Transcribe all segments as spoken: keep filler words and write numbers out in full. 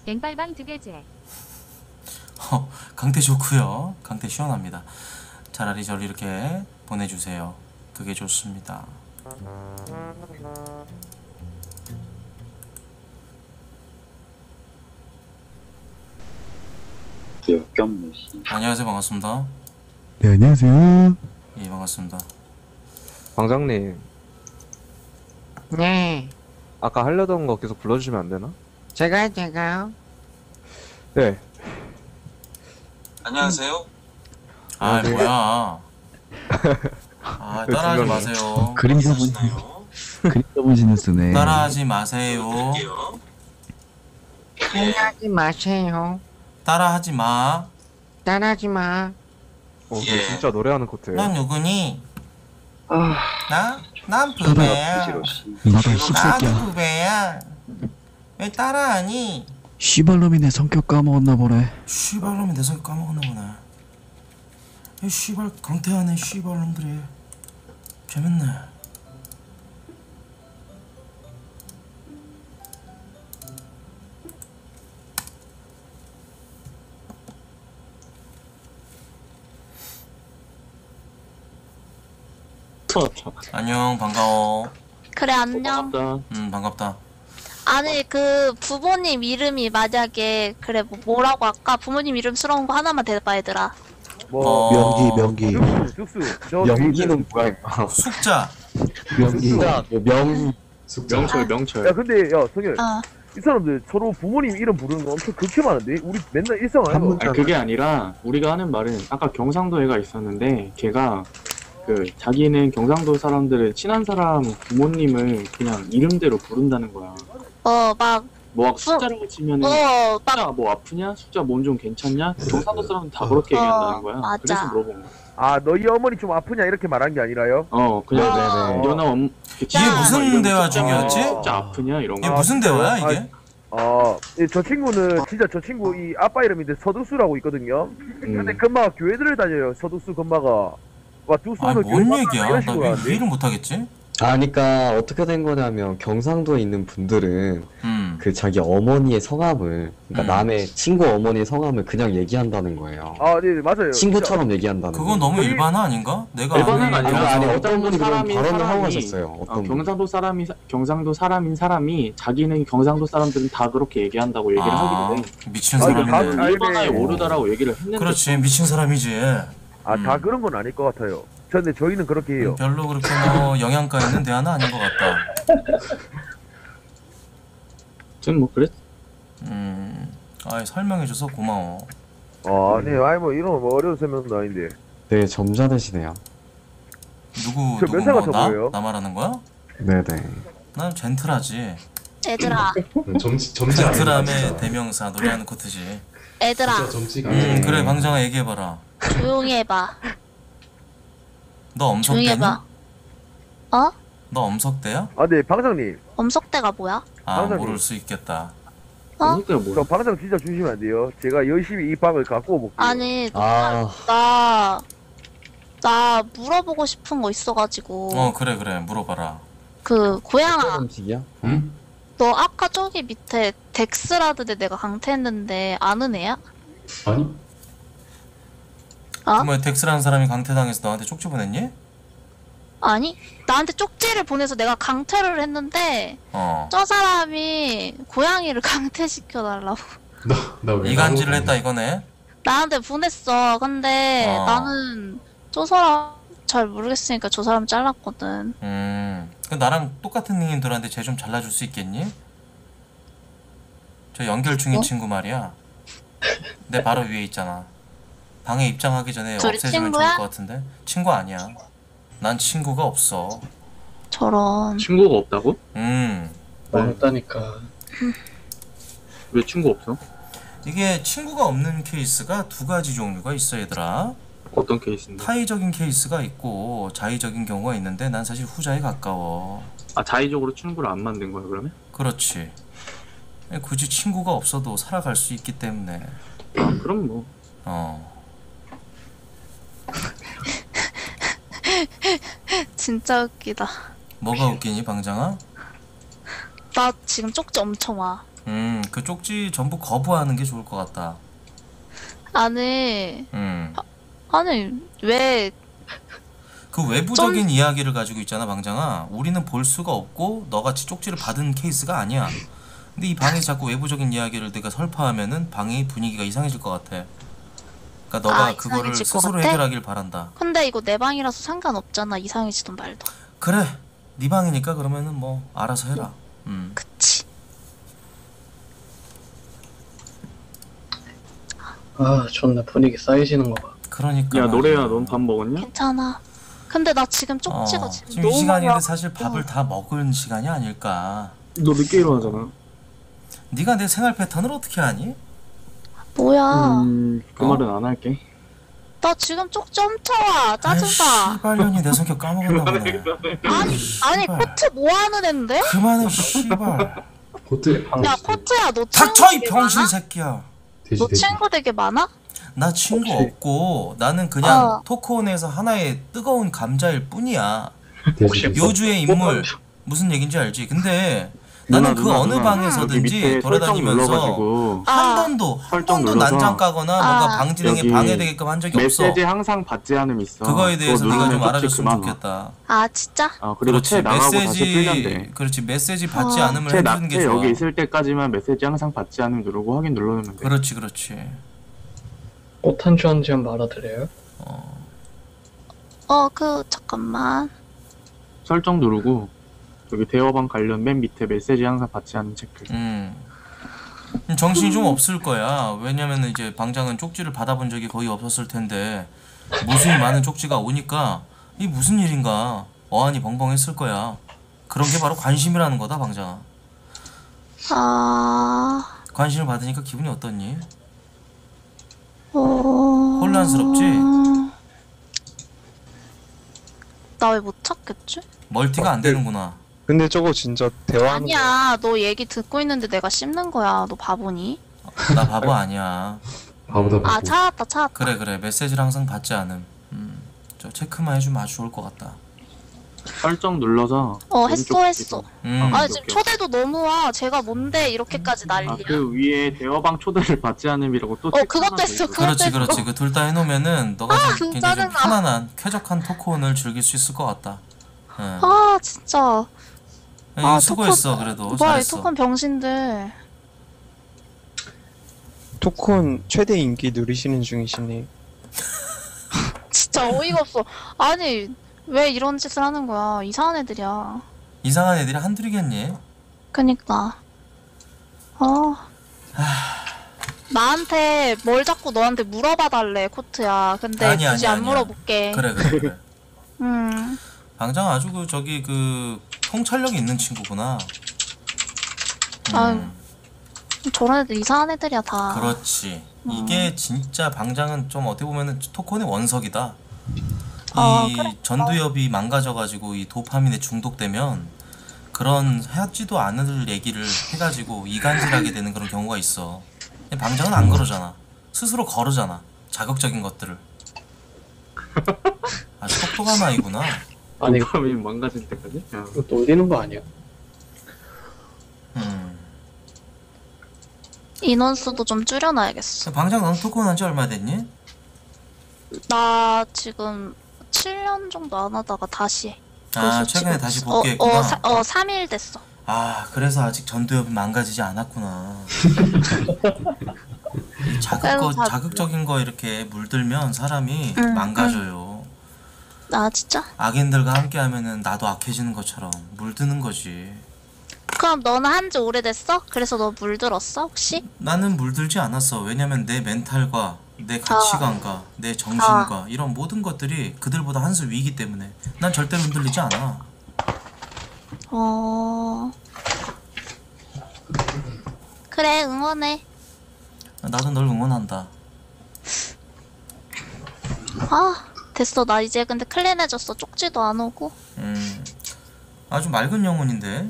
갱빨방 두 개째. 어, 강태 좋고요. 강태 시원합니다. 차라리 저를 이렇게 보내주세요. 그게 좋습니다. 안녕하세요. 반갑습니다. 네, 안녕하세요. 예, 반갑습니다. 방장님, 네, 아까 하려던 거 계속 불러주시면 안 되나? 제가 제가요. 네. 안녕하세요. 아, 네. 뭐야. 아, 따라하지 중간에. 마세요. 그림자 분, 안녕하시나요? 그림자 분신을 쓰네. 따라하지 마세요. 볼게요. 따라하지 마세요. 따라하지 마. 따라하지 마. 어, 예. 저 진짜 노래하는 코트예요. 난 누구니? 아, 나? 난 부배야. 나도 나도 씹새끼야. 부배야. 왜 따라하니? 씨발놈이 내 성격 까먹었나 보네. 씨발놈이 내 성격 까먹었나 보네. 이 씨발 강태하네 씨발놈들이. 재밌네. 안녕, 반가워. 그래 안녕. 음, 반갑다. 아니 그 부모님 이름이 만약에 그래 뭐 뭐라고 할까? 부모님 이름스러운 거 하나만 대봐 얘들아. 어, 명기, 명기. 죽수 저 명기는 뭐야? 숙자. 명기. 명 명철 야 명철. 근데 야 성현 어. 이 사람들 서로 부모님 이름 부르는 거 엄청 그렇게 많은데 우리 맨날 일상을 하는 거 아, 그게 아니라 우리가 하는 말은 아까 경상도 애가 있었는데 걔가 그 자기는 경상도 사람들을 친한 사람 부모님을 그냥 이름대로 부른다는 거야. 어막 뭐 숫자라고 치면은 어, 막 숫자 뭐 아프냐? 숫자 몸 좀 괜찮냐? 경상도 사람은 다 그렇게 얘기한다는 거야. 맞아. 그래서 물어본 거야. 아 너희 어머니 좀 아프냐 이렇게 말한 게 아니라요? 어 그냥 네네네. 연하 엄 이게 무슨 대화 중이었지? 숫자 아프냐 이런 이게 거. 무슨 대화야 이게? 아저 친구는 진짜 저 친구 이 아빠 이름인데 서두수라고 있거든요. 근데 음. 금마가 교회들을 다녀요. 서두수 금마가 와두 아니 손을 뭔 교회 얘기야? 이런 나 식으로 왜 하는데. 이해를 못하겠지? 아, 그러니까 어떻게 된 거냐면 경상도에 있는 분들은 음. 그 자기 어머니의 성함을 그러니까 음. 남의 친구 어머니의 성함을 그냥 얘기한다는 거예요. 아, 네, 맞아요. 친구처럼 얘기한다는 그건 거. 너무 거의- 일반화 아닌가? 내가 일반화는 아는 아니라 아니, 경상- 어떤 분이 그런 사람인 발언을 하고 사람이- 가셨어요. 어, 어떤 분이. 경상도 사람이 사- 경상도 사람인 사람이 자기는 경상도 사람들은 다 그렇게 얘기한다고 얘기를 아, 하길래 미친 아, 이거 사람이네. 다- 아, 일반화에 네. 오르다라고 얘기를 했는데 그렇지, 미친 사람이지. 아, 다 음. 그런 건 아닐 것 같아요. 근데 저희는 그렇게 해요. 별로 그렇게 뭐 영양가 있는 대화는 아닌 것 같다. 좀 뭐 그랬 음, 아, 설명해줘서 고마워. 아, 네, 아니 뭐 이런 뭐 어려운 설명도 아닌데. 되게 점잖으시네요. 누구 저 누구 몇 살 뭐 같아 나? 보여요? 나 말하는 거야? 네네. 난 젠틀하지. 얘들아 점지 점지 젠틀함의 대명사 노래하는 코트지. 얘들아 점지가 음, 그래 방정아 얘기해봐라. 조용히 해봐. 너 조용히 엄석대니? 해봐. 어? 너 엄석대야? 아, 네, 방장님. 엄석대가 뭐야? 아, 방장님. 모를 수 있겠다. 어? 그러니까 저 뭐 방장 진짜 주시면 안 돼요. 제가 열심히 이 방을 갖고 오볼게요. 아니 아, 나 나 물어보고 싶은 거 있어가지고 어, 그래 그래 물어봐라. 그 고양아 음식이야? 응? 너 아까 저기 밑에 덱스라드데 내가 강퇴했는데 아는 애야? 아니 어? 그러면 덱스라는 사람이 강퇴당해서 너한테 쪽지 보냈니? 아니 나한테 쪽지를 보내서 내가 강퇴를 했는데 어. 저 사람이 고양이를 강퇴시켜달라고 나나왜 이간질을 했다 이거네. 나한테 보냈어. 근데 어. 나는 저 사람 잘 모르겠으니까 저 사람 잘랐거든. 음. 그 나랑 똑같은 닉님들한테 쟤 좀 잘라줄 수 있겠니? 저 연결 중인 어? 친구 말이야. 내 바로 위에 있잖아. 방에 입장하기 전에 둘이 없애주면 친구야? 좋을 것 같은데? 친구 아니야. 난 친구가 없어. 저런. 친구가 없다고? 음. 없다니까. 왜 친구 없어? 이게 친구가 없는 케이스가 두 가지 종류가 있어 얘들아. 어떤 케이스인데? 타의적인 케이스가 있고 자의적인 경우가 있는데 난 사실 후자에 가까워. 아 자의적으로 친구를 안 만든 거야 그러면? 그렇지. 굳이 친구가 없어도 살아갈 수 있기 때문에. 아 그럼 뭐 어. 진짜 웃기다. 뭐가 웃기니 방장아? 나 지금 쪽지 엄청 와. 음, 그 쪽지 전부 거부하는 게 좋을 것 같다. 아니, 음. 아니, 왜, 그 외부적인 이야기를 가지고 있잖아, 방장아. 우리는 볼 수가 없고 너같이 쪽지를 받은 케이스가 아니야. 근데 이 방에서 자꾸 외부적인 이야기를 내가 설파하면은 방의 분위기가 이상해질 것 같아. 그러니까 너가 아, 그거를 이상해질 것 스스로 같아? 해결하길 바란다. 근데 이거 내 방이라서 상관없잖아. 이상해지든 말도. 그래, 네 방이니까 그러면은 뭐 알아서 해라. 음. 그치. 아 존나 분위기 쌓이지는 거 봐. 그러니까. 야 말이야. 노래야, 넌 밥 먹었냐? 괜찮아. 근데 나 지금 쪽지가 어, 지금 지금 이 너무 시간인데 많아. 사실 밥을 다 먹은 시간이 아닐까. 너 늦게 일어나잖아. 네가 내 생활 패턴을 어떻게 아니? 뭐야. 음, 그 어? 말은 안 할게. 나 지금 쪽지 엄청 와. 짜증나. 씨발년이 내 성격 까먹었나 보네. 아니, 아니, 씨발. 코트 뭐 하는 앤데? 그만해 씨발. 호텔 방 야, 코트야, 너 친구 닥쳐 이 되게 병신 많아? 새끼야. 돼지 너 돼지. 친구 되게 많아? 나 친구 혹시- 없고 나는 그냥 어. 토크온에서 하나의 뜨거운 감자일 뿐이야. 혹시 뭐, 요주의 인물 무슨 얘긴지 알지? 근데 나는 누나, 그 누나, 어느 누나. 여기 방에서든지 밑에 설정 돌아다니면서 눌러가지고 한 아. 번도 한 설정 번도 눌러서 난장 까거나 아. 뭔가 방진행에 여기 방해되게끔 한 적이 없어. 메시지 항상 받지 않음 있어. 그거에 대해서 그거 네가 좀 누르면 알아줬으면 그만 와. 좋겠다. 아, 진짜? 아 그리고 그렇지 채 나가고 다시 메시지 풀면돼. 그렇지 메시지 받지 아. 않음을 채, 나, 해주는 게 채 좋아. 여기 있을 때까지만 메시지 항상 받지 않음 누르고 확인 눌러놓으면 돼. 그렇지 그렇지. 꽃 한 주 한 주 한번 알아드려요? 어. 어, 그, 잠깐만. 설정 누르고 여기 대화방 관련 맨 밑에 메시지 항상 받지 않은 체크. 음. 정신이 좀 없을 거야. 왜냐면은 이제 방장은 쪽지를 받아본 적이 거의 없었을 텐데 무수히 많은 쪽지가 오니까 이 무슨 일인가 어안이 벙벙했을 거야. 그런 게 바로 관심이라는 거다, 방장아. 아, 관심을 받으니까 기분이 어떻니? 어... 혼란스럽지? 나 왜 못 찾겠지? 멀티가 안 되는구나. 근데 저거 진짜 대화하는 거 아니야, 너 얘기 듣고 있는데 내가 씹는 거야. 너 바보니? 나 바보 아니야. 바보다 바보. 아, 찾았다, 찾았다. 그래 그래 메시지를 항상 받지 않음. 음. 저 체크만 해주면 아주 좋을 것 같다. 설정 눌러서 어, 왼쪽 했어, 했어. 음. 아, 오케이, 지금 오케이. 초대도 너무 와. 제가 뭔데 이렇게까지 난리야. 아, 그 위에 대화방 초대를 받지 않음이라고 또 어, 체크 그것도 하나 더 했어, 있어. 그거. 그렇지 그렇지 그 둘 다 해놓으면은 너가 아, 좀 그거 굉장히 좀 짜증나. 편안한 쾌적한 토크온을 즐길 수 있을 것 같다. 응. 아, 진짜. 에이, 아, 수고했어 토큰- 그래도 뭐야, 이 잘했어. 토큰 병신들. 토큰 최대 인기 누리시는 중이시네. 진짜 어이가 없어. 아니, 왜 이런 짓을 하는 거야. 이상한 애들이야. 이상한 애들이 한둘이겠니? 그니까. 어. 나한테 뭘 자꾸 너한테 물어봐 달래, 코트야. 근데 아니야, 굳이 아니야, 안 아니야. 물어볼게. 그래 그래 그래. 음. 방장 아주 그 저기 그 통찰력이 있는 친구구나. 음, 아유, 저런 애들 이상한 애들이야, 다. 그렇지. 음. 이게 진짜 방장은 좀 어떻게 보면은 토큰의 원석이다. 아, 이 그래. 전두엽이 망가져가지고 이 도파민에 중독되면 그런 하지도 않을 얘기를 해가지고 이간질하게 되는 그런 경우가 있어. 근데 방장은 안 그러잖아. 스스로 거르잖아. 자극적인 것들을. 아주 똑똑한 아이구나. 아니 이거 도파민 망가질 때까지? 야. 이거 놀리는 거 아니야? 음. 인원수도 좀 줄여놔야겠어. 방장 너는 토큰 한지 얼마 됐니? 나 지금 칠 년 정도 안 하다가 다시 해. 아 그래서 최근에 지금 다시 어, 복귀했구나. 어, 사, 어, 삼 일 됐어. 아 그래서 아직 전두엽이 망가지지 않았구나. 이 자극거, 자- 자극적인 거 이렇게 물들면 사람이 응, 망가져요. 아, 진짜? 악인들과 함께하면은 나도 악해지는 것처럼 물드는 거지. 그럼 너는 한지 오래됐어? 그래서 너 물들었어, 혹시? 나는 물들지 않았어. 왜냐면 내 멘탈과 내 가치관과 내 정신과 이런 모든 것들이 그들보다 한 수 위이기 때문에 난 절대로 흔들리지 않아. 어... 그래, 응원해. 나도 널 응원한다. 아, 됐어. 나 이제 근데 클린해졌어. 쪽지도 안 오고. 음, 아주 맑은 영혼인데.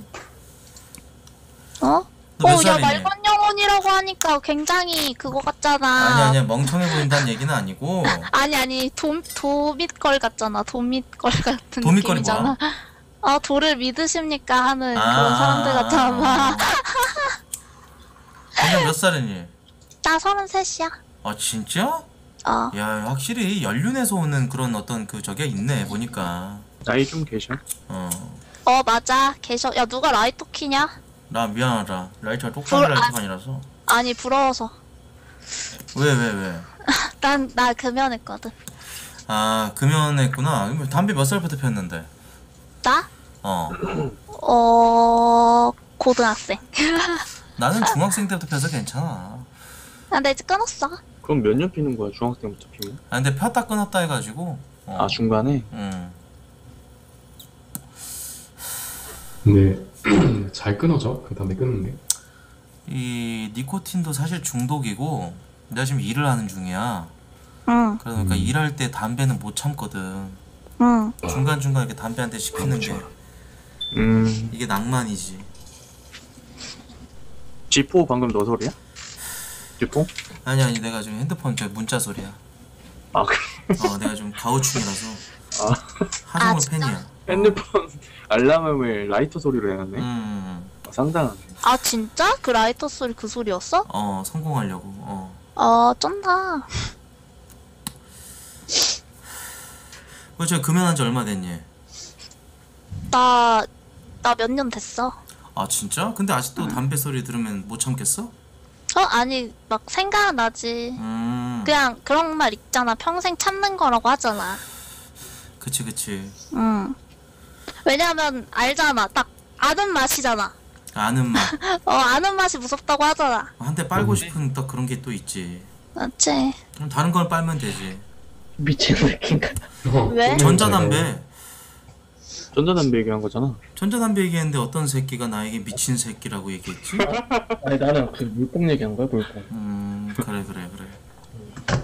어? 너 몇 어, 야, 살이니? 맑은 영혼이라고 하니까 굉장히 그거 같잖아. 아니 아니야 멍청해 보인다는 얘기는 아니고. 아니, 아니, 도, 도밑걸 같잖아. 도밑걸 같은 도밑걸이 느낌이잖아. 아, 도를 믿으십니까? 하는 아, 그런 사람들 같잖아. 남편 몇 살이니? 나 서른셋이야. 아 진짜? 어. 야 확실히 연륜에서 오는 그런 어떤 그 저게 있네 보니까. 나이 좀 계셔. 어. 어 맞아. 계셔. 야 누가 라이터 키냐? 나 미안하다. 라이터가 똑같은 불- 라이터가 아니라서. 아니 부러워서. 왜 왜 왜? 난 나 금연했거든. 아 금연했구나. 그럼 담배 몇 살부터 폈는데? 나? 어. 어 고등학생. 나는 중학생 때부터 펴서 괜찮아. 나 이제 끊었어. 그럼 몇 년 피는 거야 중학생부터 피면? 아 근데 폈다 끊었다 해가지고. 어. 아 중간에? 응. 근데 잘 끊어져? 그 담배 끊는 게? 이 니코틴도 사실 중독이고 내가 지금 일을 하는 중이야. 응. 그러니까 음. 일할 때 담배는 못 참거든. 응. 중간 중간 이렇게 담배 한 대씩 피는 게 음. 이게 낭만이지. 지포 방금 너 소리야? 지포? 아니 아니 내가 지금 핸드폰 저 문자 소리야. 아 그래. 어 내가 좀 가오충이라서 아. 하정우 아, 진짜? 팬이야. 핸드폰 알람음을 라이터 소리로 해놨네. 음. 아, 상당하네. 아 진짜? 그 라이터 소리 그 소리였어? 어 성공하려고. 어. 아 쩐다. 그저 금연한 지 얼마 됐니? 나 나 몇 년 됐어. 아 진짜? 근데 아직도 담배 소리 들으면 못 참겠어? 어 아니 막 생각나지. 음. 그냥 그런 말 있잖아. 평생 참는 거라고 하잖아. 그치 그치. 응. 왜냐면 알잖아. 딱 아는 맛이잖아. 아는 맛. 어 아는 맛이 무섭다고 하잖아. 한 대 빨고 싶은 딱 그런 게 또 있지. 맞지? 그럼 다른 걸 빨면 되지. 미친 새끼인가? 어, 왜? 끊는 전자담배. 전자담배 얘기한 거잖아. 전자담배 얘기했는데 어떤 새끼가 나에게 미친 새끼라고 얘기했지? 아니 나는 그 물뽕 얘기한 거야 물뽕. 음 그래 그래 그래.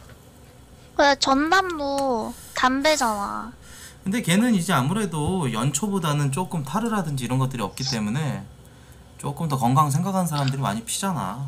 그래 전남도 담배잖아. 근데 걔는 이제 아무래도 연초보다는 조금 타르라든지 이런 것들이 없기 때문에 조금 더 건강 생각하는 사람들이 많이 피잖아.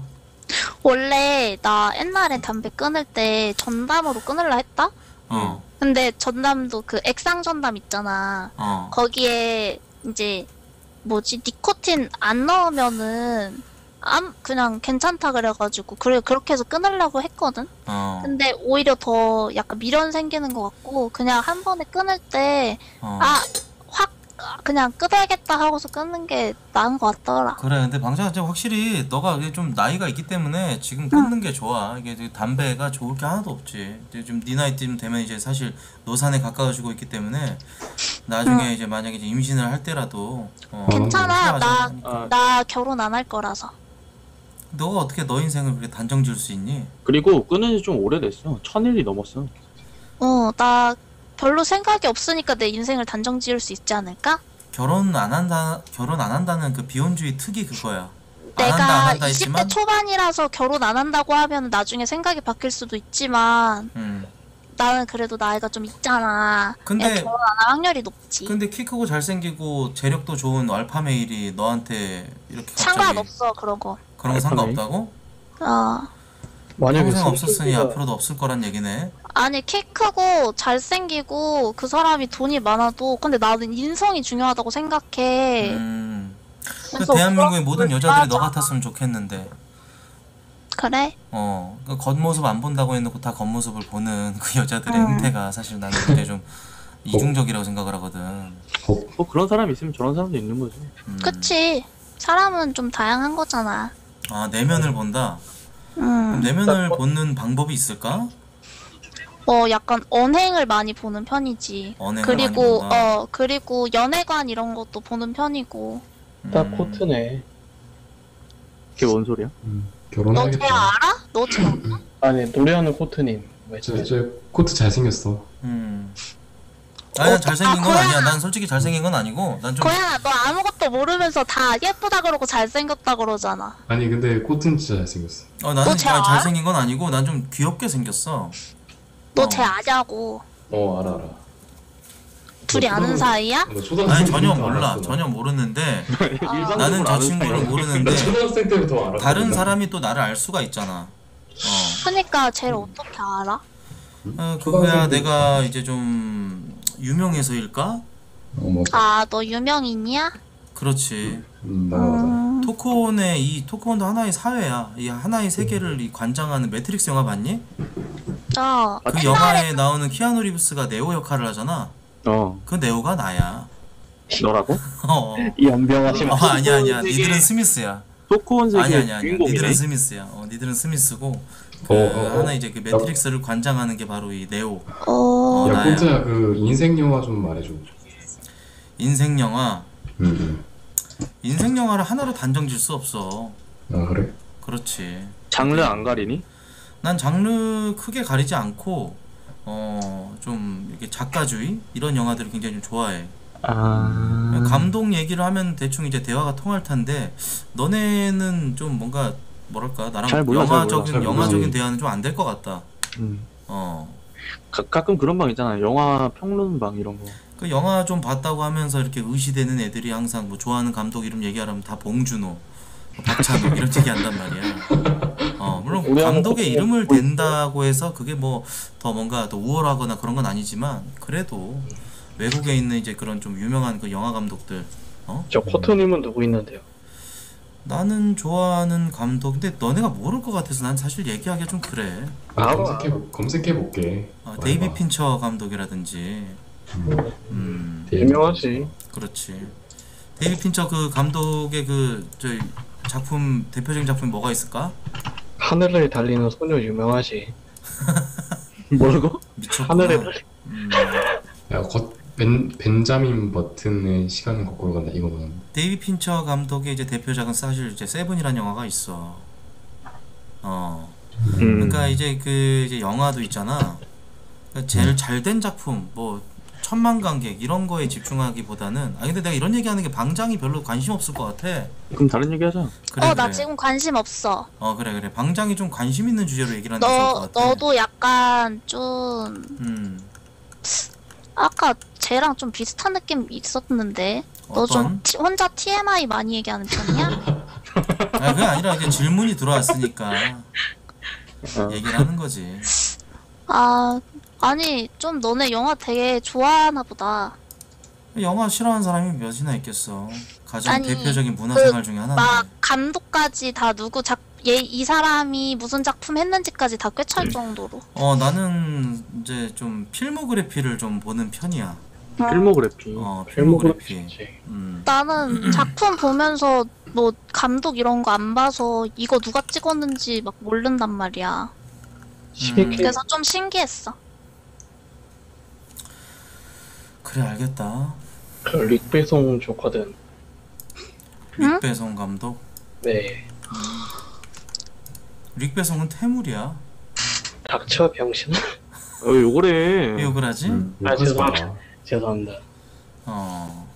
원래 나 옛날에 담배 끊을 때 전담으로 끊으려 했다? 어. 근데 전담도 그 액상 전담 있잖아. 어. 거기에 이제 뭐지 니코틴 안 넣으면은 암 그냥 괜찮다 그래가지고 그래 그렇게 해서 끊으려고 했거든. 어. 근데 오히려 더 약간 미련 생기는 것 같고 그냥 한 번에 끊을 때 어. 아 확 그냥 끊어야겠다 하고서 끊는 게 나은 것 같더라. 그래 근데 방장아 진짜 확실히 너가 이게 좀 나이가 있기 때문에 지금 끊는 게 좋아. 이게 되게 담배가 좋을 게 하나도 없지. 이제 좀 네 나이쯤 되면 이제 사실 노산에 가까워지고 있기 때문에 나중에 이제 만약에 이제 임신을 할 때라도 어, 괜찮아. 피하자고 나, 하니까. 아, 나 결혼 안 할 거라서. 너가 어떻게 너 인생을 그렇게 단정 지을 수 있니? 그리고 끊은 지 좀 오래됐어. 천일이 넘었어. 어, 나 별로 생각이 없으니까 내 인생을 단정 지을 수 있지 않을까? 결혼 안 한다 결혼 안 한다는 그 비혼주의 특이 그거야. 안 내가 한다 안 한다 이십 대 했지만 초반이라서 결혼 안 한다고 하면 나중에 생각이 바뀔 수도 있지만 음. 나는 그래도 나이가 좀 있잖아. 근데- 그냥 결혼 안 할 확률이 높지. 근데 키 크고 잘생기고 재력도 좋은 알파 메일이 너한테 이렇게 갑자기 상관없어 그런 거. 그런 거 알파 상관없다고? 어. 만약에 평생 없었으니 성격이가- 앞으로도 없을 거란 얘기네. 아니 키 크고 잘생기고 그 사람이 돈이 많아도 근데 나는 인성이 중요하다고 생각해. 음. 그 그래서 대한민국의 그런 모든 걸 여자들이 너 좋아하잖아. 같았으면 좋겠는데. 그래? 어. 그 겉모습 안 본다고 해놓고 다 겉모습을 보는 그 여자들의 음. 행태가 사실 나는 굉장히 좀 이중적이라고 생각을 하거든. 뭐 그런 사람 있으면 저런 사람도 있는 거지. 음. 그치. 사람은 좀 다양한 거잖아. 아 내면을 본다. 그럼 음. 내면을 보는 방법이 있을까? 뭐 약간 언행을 많이 보는 편이지. 언행을 그리고 많이 본다. 어 그리고 연애관 이런 것도 보는 편이고. 딱 음. 코트네. 그게 뭔 소리야? 음, 너 쟤 결혼하겠다. 알아? 너 쟤 알아? 아니 노래하는 코트님. 왜 저, 저 코트 잘생겼어. 음. 아니 난 잘생긴 건 아, 아니야. 난 솔직히 잘생긴 건 아니고 난 좀 거야 너 아무것도 모르면서 다 예쁘다 그러고 잘생겼다 그러잖아. 아니 근데 코트는 진짜 잘생겼어. 어 나는 너 쟤 잘- 알아? 잘생긴 건 아니고 난 좀 귀엽게 생겼어. 너 쟤 아냐고. 어 알아 알아. 둘이 너 아는 초등학교- 사이야? 너 초등학생 아니 전혀 때부터 몰라. 알았어, 나. 전혀 모르는데 아, 나는 저 친구를 나 모르는데 초등학생 때부터 알아. 다른 사람이 또 나를 알 수가 있잖아. 어. 그러니까 쟤를 어떻게 알아? 어 그거야 내가 이제 좀 유명해서일까? 어 맞아. 아 너 유명인이야? 그렇지. 음 맞아 맞아. 음, 토크온의 이 토크온도 하나의 사회야. 이 하나의 세계를 이 관장하는 매트릭스 영화 봤니? 저 그 옛날에 영화에 나오는 키아누 리브스가 네오 역할을 하잖아. 어 그 네오가 나야. 너라고? 어. 이 연병하시면 어 아니야 아니야. 니들은 스미스야. 토크온 세계 아니 아니 아니야. 주인공이네. 니들은 스미스야. 어 니들은 스미스고 그 어, 어, 어. 하나 이제 그 매트릭스를 관장하는 게 바로 이 네오. 어, 어, 야 나야. 꼬트야 그 인생 영화 좀 말해줘. 인생 영화. 음. 인생 영화를 하나로 단정 질 수 없어. 아 그래? 그렇지. 장르 안 가리니? 난 장르 크게 가리지 않고 어 좀 이렇게 작가주의 이런 영화들을 굉장히 좀 좋아해. 아 감독 얘기를 하면 대충 이제 대화가 통할 텐데 너네는 좀 뭔가 뭐랄까 나랑 잘 몰라, 잘 몰라, 영화적인 잘 영화적인 모르지. 대화는 좀 안 될 것 같다. 음. 어. 가, 가끔 그런 방 있잖아. 영화 평론방 이런 거. 그 영화 좀 봤다고 하면서 이렇게 의시되는 애들이 항상 뭐 좋아하는 감독 이름 얘기하라면 다 봉준호, 박찬호 이런 얘기 한단 말이야. 어 물론 우리 감독의 한번 이름을 보고 댄다고 해서 그게 뭐 더 뭔가 더 우월하거나 그런 건 아니지만 그래도 외국에 있는 이제 그런 좀 유명한 그 영화 감독들 어 저 코트님은 누구 있는데요? 나는 좋아하는 감독 근데 너네가 모를 것 같아서 난 사실 얘기하기가 좀 그래. 아, 알아. 검색해 검색해 볼게. 어, 데이비 핀처 감독이라든지 음 유명하지. 그렇지. 데이비 핀처 그 감독의 그 저희 작품 대표적인 작품이 뭐가 있을까? 하늘을 달리는 소녀 유명하지. 뭐라고? 미쳤구나. 하늘에 달리. 음, 야 거, 벤 벤자민 버튼의 시간은 거꾸로 간다 이거는. 데이비 핀처 감독의 이제 대표작은 사실 이제 세븐이라는 영화가 있어. 어. 음. 그러니까 이제 그 이제 영화도 있잖아. 그러니까 제일 잘 된 작품 뭐 천만 관객 이런 거에 집중하기보다는 아 근데 내가 이런 얘기하는 게 방장이 별로 관심 없을 것 같아. 그럼 다른 얘기 하자. 그래 어, 나 그래. 지금 관심 없어. 어 그래 그래. 방장이 좀 관심 있는 주제로 얘기를 하는 게 좋을 것 너 같아. 너도 약간 좀 음. 아까 쟤랑 좀 비슷한 느낌 있었는데. 너 좀 어떤? 혼자 티엠아이 많이 얘기하는 편이야? 아 그게 아니라 이제 질문이 들어왔으니까 어. 얘기를 하는 거지. 아, 아니 좀 너네 영화 되게 좋아하나 보다. 영화 싫어하는 사람이 몇이나 있겠어. 가장 아니, 대표적인 문화생활 그 중에 하나인데. 막 감독까지 다 누구 작, 얘, 이 사람이 무슨 작품 했는지까지 다 꿰찰 정도로. 어 나는 이제 좀 필모그래피를 좀 보는 편이야. 필모그래피. 어 필모그래피. 필모그래피지. 음. 나는 작품 보면서 뭐 감독 이런 거 안 봐서 이거 누가 찍었는지 막 모른단 말이야. 십이 케이 그래서 좀 신기했어. 그래 알겠다. 그 릭배송 좋거든. 응? 릭배송 감독. 네. 릭배송은 태물이야. 닥쳐 병신. 어 요거래. 왜 욕을 하지? 음, 아, 욕하지 마. 죄송합니다. 죄송합니다. 어.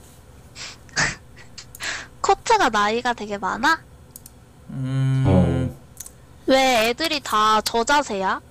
코트가 나이가 되게 많아? 음. 어. 왜 애들이 다 저자세야?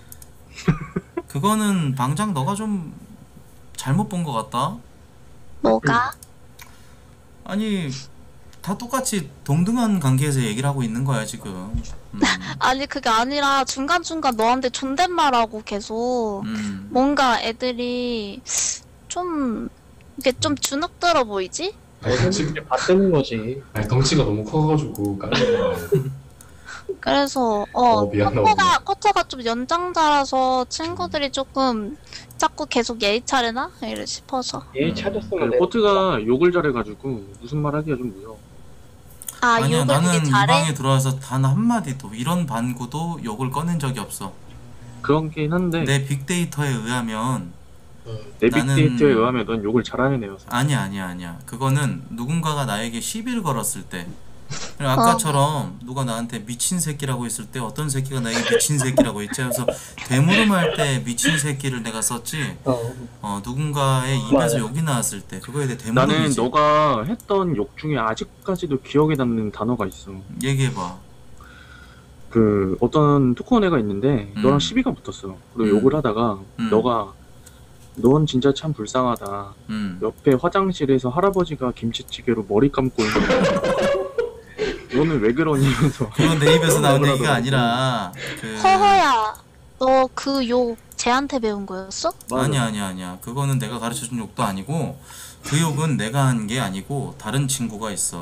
그거는 방장 너가 좀 잘못 본 것 같다. 뭐가? 아니 다 똑같이 동등한 관계에서 얘기를 하고 있는 거야 지금. 음. 아니 그게 아니라 중간중간 너한테 존댓말하고 계속 음. 뭔가 애들이 좀 이게 좀 주눅들어 보이지? 아니 덩치 이제 받드는 거지. 아니 덩치가 너무 커가지고 깜짝 놀랐어. 그래서 어, 어, 미안하다. 코트가 코트가 좀 연장자라서 친구들이 조금 자꾸 계속 예의 차리나 이래 싶어서. 예의 차렸으면 그 코트가 욕을 잘해가지고 무슨 말 하기가 좀 무서워. 아 아니야 욕을 나는 되게 이 잘해? 방에 들어와서 단 한마디도 이런 반구도 욕을 꺼낸 적이 없어. 그런긴 한데 내 빅데이터에 의하면 내 나는- 빅데이터에 의하면 넌 욕을 잘하는 애여서. 아니야 아니야 아니야 그거는 누군가가 나에게 시비를 걸었을 때 그리고 아까처럼 누가 나한테 미친 새끼라고 했을 때 어떤 새끼가 나에게 미친 새끼라고 했지 그래서 되물음할 때 미친 새끼를 내가 썼지 어. 어 누군가의 입에서 맞아. 욕이 나왔을 때 그거에 대해 나는 되물음이지. 너가 했던 욕 중에 아직까지도 기억에 남는 단어가 있어. 얘기해봐. 그 어떤 토크온 애가 있는데 음. 너랑 시비가 붙었어. 그리고 음. 욕을 하다가 음. 너가 넌 진짜 참 불쌍하다. 음. 옆에 화장실에서 할아버지가 김치찌개로 머리 감고 있는 너는 왜 그러니 하면서 그건 내 입에서 나온 욕을 얘기가 하더라고. 아니라 그 허허야 너 그 욕 쟤한테 배운 거였어? 맞아. 아니야 아니야 아니야 그거는 내가 가르쳐준 욕도 아니고 그 욕은 내가 한 게 아니고 다른 친구가 있어.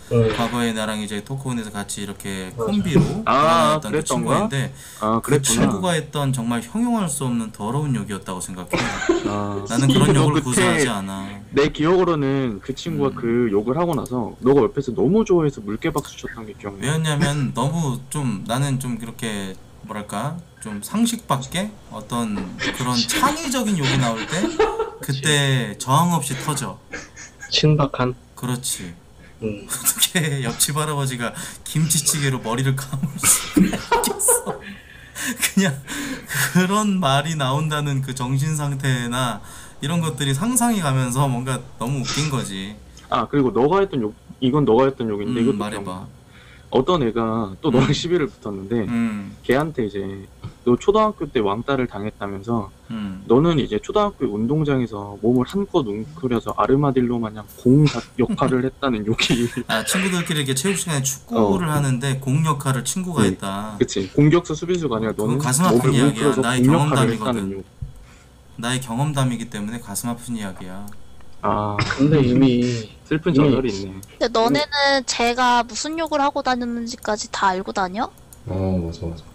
응. 과거에 나랑 이제 토크온에서 같이 이렇게 콤비로 아, 했던 그 그랬던가? 친구인데 아 그 그랬구나. 친구가 했던 정말 형용할 수 없는 더러운 욕이었다고 생각해. 아, 나는 그런 너 욕을 그때 구사하지 않아. 내 기억으로는 그 친구가 음. 그 욕을 하고 나서 너가 옆에서 너무 좋아해서 물개박수 쳤던 게 기억나. 왜였냐면 너무 좀 나는 좀 그렇게 뭐랄까 좀 상식 밖에 어떤 그런 창의적인 욕이 나올 때 그때 저항 없이 터져. 친박한. 그렇지. 응. 어떻게 옆집 할아버지가 김치찌개로 머리를 감을 수 있겠어. 그냥 그런 말이 나온다는 그 정신 상태나 이런 것들이 상상이 가면서 뭔가 너무 웃긴 거지. 아 그리고 너가 했던 욕 이건 너가 했던 욕인데 음, 이것도 말해봐. 기억나. 어떤 애가 또 너랑 음. 시비를 붙었는데 음, 걔한테 이제 너 초등학교 때 왕따를 당했다면서 음. 너는 이제 초등학교 운동장에서 몸을 한껏 웅크려서 아르마딜로 마냥 공 다- 역할을 했다는 욕이 아 친구들끼리 이렇게 체육 시간에 축구를 하는데 공 역할을 친구가 네. 했다. 그치 공격수 수비수가 아니라 너는 그거 가슴 아픈 몸을 이야기야. 웅크려서 나의 공 역할을 경험담이거든. 했다는 욕. 나의 경험담이기 때문에 가슴 아픈 이야기야. 아 근데 이미 슬픈 이미- 저절이 있네. 근데 너네는 제가 무슨 욕을 하고 다녔는지까지 다 알고 다녀? 어 맞아 맞아.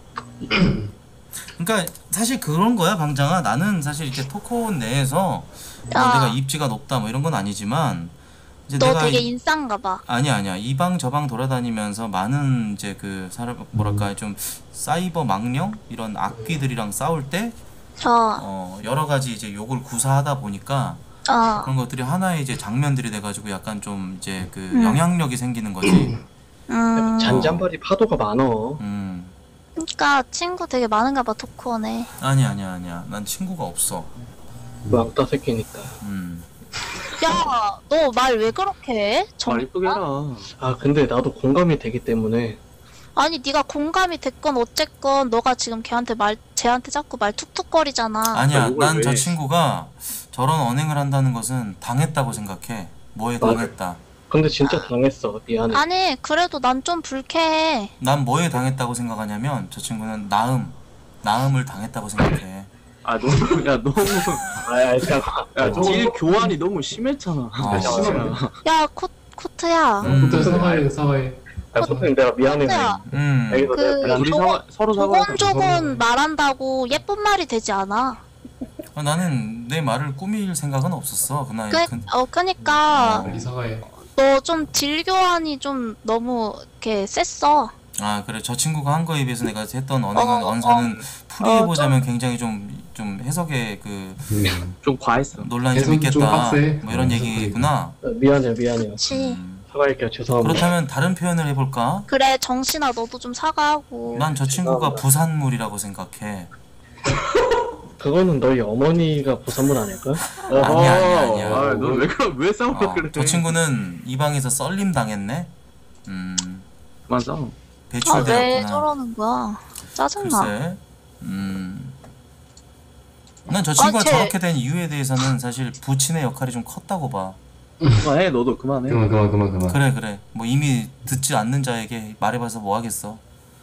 그러니까 사실 그런 거야 방장아. 나는 사실 이렇게 토크온 내에서 뭐 야. 내가 입지가 높다 뭐 이런 건 아니지만 이제 너 내가 되게 이- 인싸인가 봐. 아니야 아니야 이 방 저 방 돌아다니면서 많은 이제 그 사람 뭐랄까 좀 사이버 망령 이런 악귀들이랑 싸울 때 저, 어, 여러 가지 이제 욕을 구사하다 보니까 어, 그런 것들이 하나의 이제 장면들이 돼가지고 약간 좀 이제 그 음. 영향력이 생기는 거지. 음. 잔잔바리 파도가 많어. 음 그니까 친구 되게 많은가 봐, 토크원에. 아니야 아니야 아니야 난 친구가 없어. 왕따 새끼니까. 음 야, 너 말 왜 그렇게 해? 정... 말 이쁘게 해라. 아 근데 나도 공감이 되기 때문에 아니, 네가 공감이 됐건 어쨌건 너가 지금 걔한테 말, 쟤한테 자꾸 말 툭툭거리잖아. 아니야 이걸 난 저 왜- 친구가 저런 언행을 한다는 것은 당했다고 생각해. 뭐에 맞아. 당했다. 근데 진짜 당했어. 미안해. 아니, 그래도 난 좀 불쾌해. 난 뭐에 당했다고 생각하냐면 저 친구는 나음 나음을 당했다고 생각해. 아 너무 야 너무 아 잠깐. 야질 교환이 너무 심했잖아. 아, 심하다. 야, 코, 코트야. 음. 또 사과해 사과해. 아 선생님 내가 미안해. 코트야, 음 여기서 그- 내가 둘이 저거- 사과 서로 사과하자. 조곤조곤 말한다고 예쁜 말이 되지 않아. 아, 나는 내 말을 꾸밀 생각은 없었어 그 나이. 그, 그, 어, 그니까 빨리 사과해. 너 좀 딜교환이 좀 너무 이렇게 셌어. 아 그래 저 친구가 한 거에 비해서 내가 했던 언행은 어, 언사는 풀이해보자면 어, 굉장히 좀 좀 해석에 그 음. 좀 과했어. 논란이 좀 해석이 좀 있겠다 빡세. 뭐 이런 어, 얘기구나. 어, 미안해요 미안해요. 그치. 음. 사과할게요. 죄송합니다. 그렇다면 다른 표현을 해볼까? 그래, 정신아, 너도 좀 사과하고. 난 저 친구가 죄송합니다. 부산물이라고 생각해. 그거는 너희 어머니가 부산물 아닐까? 아니야 아니야 아니야. 아너왜 그럼 왜 싸워 어, 그래? 저 친구는 이 방에서 썰림 당했네. 음 맞아. 아, 왜 배출되었구나. 저러는 거야? 짜증나. 글쎄. 음. 난 저 친구가 아, 쟤- 저렇게 된 이유에 대해서는 사실 부친의 역할이 좀 컸다고 봐. 그만해 너도 그만해. 그만 그만 그만 그만. 그래 그래. 뭐 이미 듣지 않는 자에게 말해봐서 뭐 하겠어.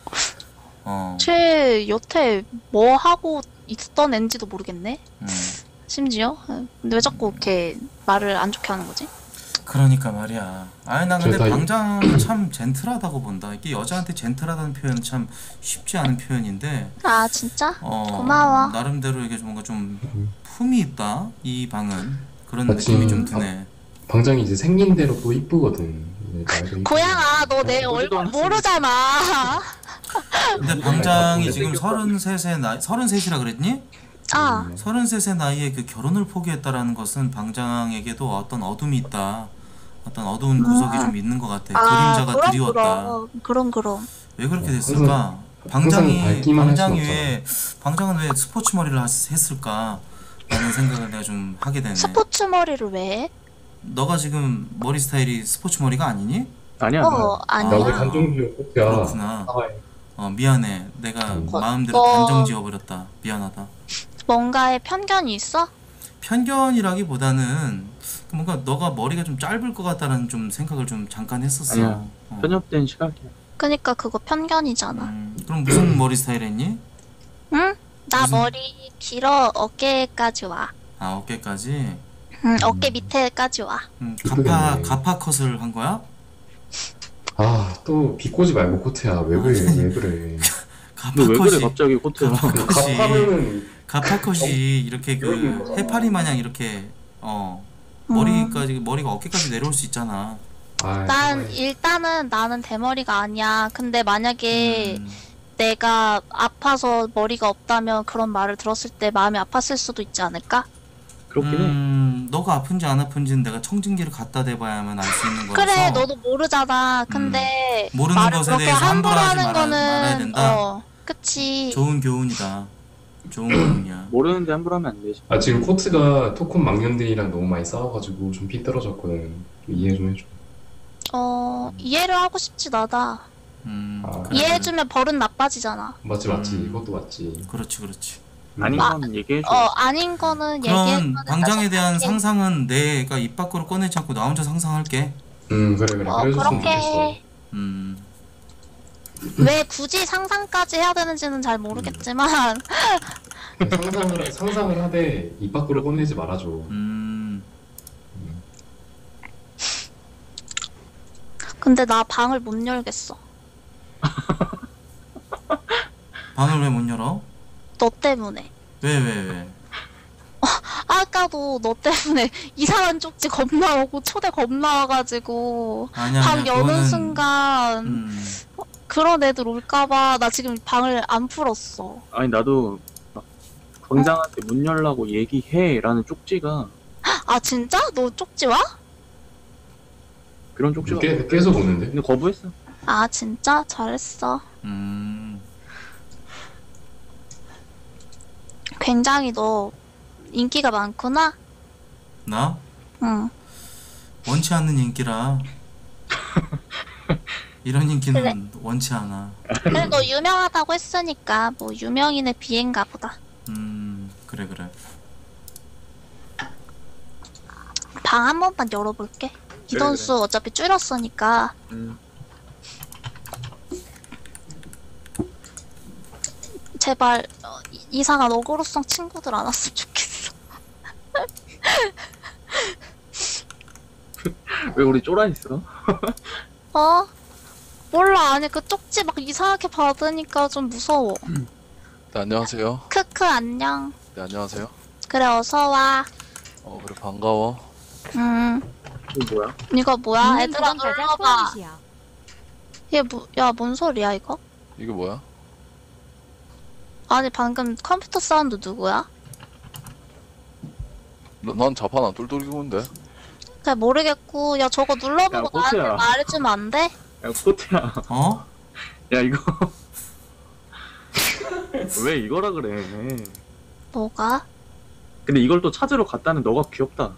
어. 쟤 여태 뭐 하고 있던 앤지도 모르겠네? 음. 심지어? 근데 왜 자꾸 이렇게 말을 안 좋게 하는 거지? 그러니까 말이야. 아니 나 근데 저 다- 방장은 참 젠틀하다고 본다. 이게 여자한테 젠틀하다는 표현은 참 쉽지 않은 표현인데. 아, 진짜? 어, 고마워. 나름대로 이게 뭔가 좀 품이 있다. 이 방은 그런 마치- 느낌이 좀 드네. 방장이 이제 생긴 대로 또 이쁘거든. 네, 말도 이쁘고. 고양아, 너 내 보지도 얼굴 않았으면. 모르잖아. 근데 방장이 지금 서른셋의 나이, 서른셋이라 그랬니? 아, 서른셋의 나이에 그 결혼을 포기했다라는 것은 방장에게도 어떤 어둠이 있다. 어떤 어두운 구석이 좀 있는 것 같아. 아, 그림자가 그럼, 드리웠다. 그럼, 그럼, 그럼. 왜 그렇게 어, 됐을까? 항상 방장이 밝기만 할 방장이 순 왜 방장은 왜 스포츠 머리를 했- 했을까? 라는 생각을 내가 좀 하게 되네. 스포츠 머리를 왜 해? 너가 지금 머리 스타일이 스포츠 머리가 아니니? 아니야. 어, 나 아니야. 어제 간종지로 뽑혀. 그렇구나. 사과해. 어 미안해. 내가 음. 마음대로 어. 단정 지어버렸다. 미안하다. 뭔가에 편견이 있어? 편견이라기보다는 뭔가 너가 머리가 좀 짧을 것 같다는 좀 생각을 좀 잠깐 했었어. 아니야. 어. 편협된 시각이야. 그니까 그거 편견이잖아. 음, 그럼 무슨 머리 스타일 했니? 응? 나 무슨- 머리 길어 어깨까지 와. 아 어깨까지. 응, 어깨 밑에까지 와. 음, 이쁘겠네. 가파 가파 컷을 한 거야? 아, 또 비꼬지 말고 코트야. 왜 그래, 왜 그래. 너 왜 그래 가파컷이 갑자기 코트야? 가파컷이 갑하면은 가파컷이 이렇게 그 해파리 마냥 이렇게 어 머리까지 머리가 어깨까지 내려올 수 있잖아. 아, 난 정말. 일단은 나는 대머리가 아니야. 근데 만약에 음, 내가 아파서 머리가 없다면 그런 말을 들었을 때 마음이 아팠을 수도 있지 않을까? 그렇긴 해. 음, 너가 아픈지 안 아픈지는 내가 청진기를 갖다 대봐야만 알 수 있는 거라서. 그래, 너도 모르잖아. 근데 모르는 말을 것에 그렇게 대해서 함부로 함부로 하지 하는 말아- 거는 말아야 된다. 어, 그치. 좋은 교훈이다. 좋은 교훈이야. 모르는데 함부로 하면 안 되지. 아, 지금 코트가 토큰 망년들이랑 너무 많이 싸워가지고 좀 피 떨어졌거든. 좀 이해 좀 해줘. 어, 이해를 하고 싶지 나다. 음, 아, 그래. 이해해주면 벌은 나빠지잖아. 맞지, 맞지. 음. 이것도 맞지. 그렇지, 그렇지. 음. 아닌 아, 건 얘기해줘. 어, 아닌 거는 그럼 얘기해주면 방장에 대한 생각해. 상상은 내가 입 밖으로 꺼내지 않고 나 혼자 상상할게. 음, 그래, 그래. 어, 그래줬으면 그렇게 좋겠어. 해. 음, 왜 굳이 상상까지 해야 되는지는 잘 모르겠지만 상상을, 상상을 하되 입 밖으로 꺼내지 말아줘. 음, 근데 나 방을 못 열겠어. 방을 왜 못 열어? 너 때문에. 왜, 왜, 왜? 아까도 너 때문에 이상한 쪽지 겁나 오고 초대 겁나 와가지고 아니야, 방 아니야. 여는 그거는- 순간 음, 그런 애들 올까봐 나 지금 방을 안 풀었어. 아니 나도 막 광장한테 문 열라고 얘기해라는 쪽지가 아 진짜? 너 쪽지 와? 그런 쪽지가 꽤, 계속 오는데? 근데 거부했어. 아 진짜? 잘했어. 음, 굉장히 너 인기가 많구나? 나? 응. 원치 않는 인기라. 이런 인기는 그래. 원치 않아. 그래 너 유명하다고 했으니까 뭐 유명인의 비행가 보다. 음, 그래, 그래. 방 한 번만 열어볼게. 인원수 어차피 줄였으니까. 음. 제발 어, 이- 이상한 어그로성 친구들 안 왔으면 좋겠어. 왜 우리 쫄아 있어? 어? 몰라. 아니 그 쪽지 막 이상하게 받으니까 좀 무서워. 네, 안녕하세요. 크크 안녕. 네, 안녕하세요. 그래 어서와. 어, 그래, 반가워. 음 이거 뭐야? 이거 뭐야? 얘들아 눌러봐. 얘 뭐, 야 뭔 소리야 이거? 이게 뭐야? 아니 방금 컴퓨터 사운드 누구야? 너- 난 자판 안 똘똘기고인데. 그래 모르겠고 야 저거 눌러보고 야, 나한테 코트야. 말해주면 안 돼? 야 코트야. 어? 야 이거 왜 이거라 그래? 뭐가? 근데 이걸 또 찾으러 갔다는 너가 귀엽다.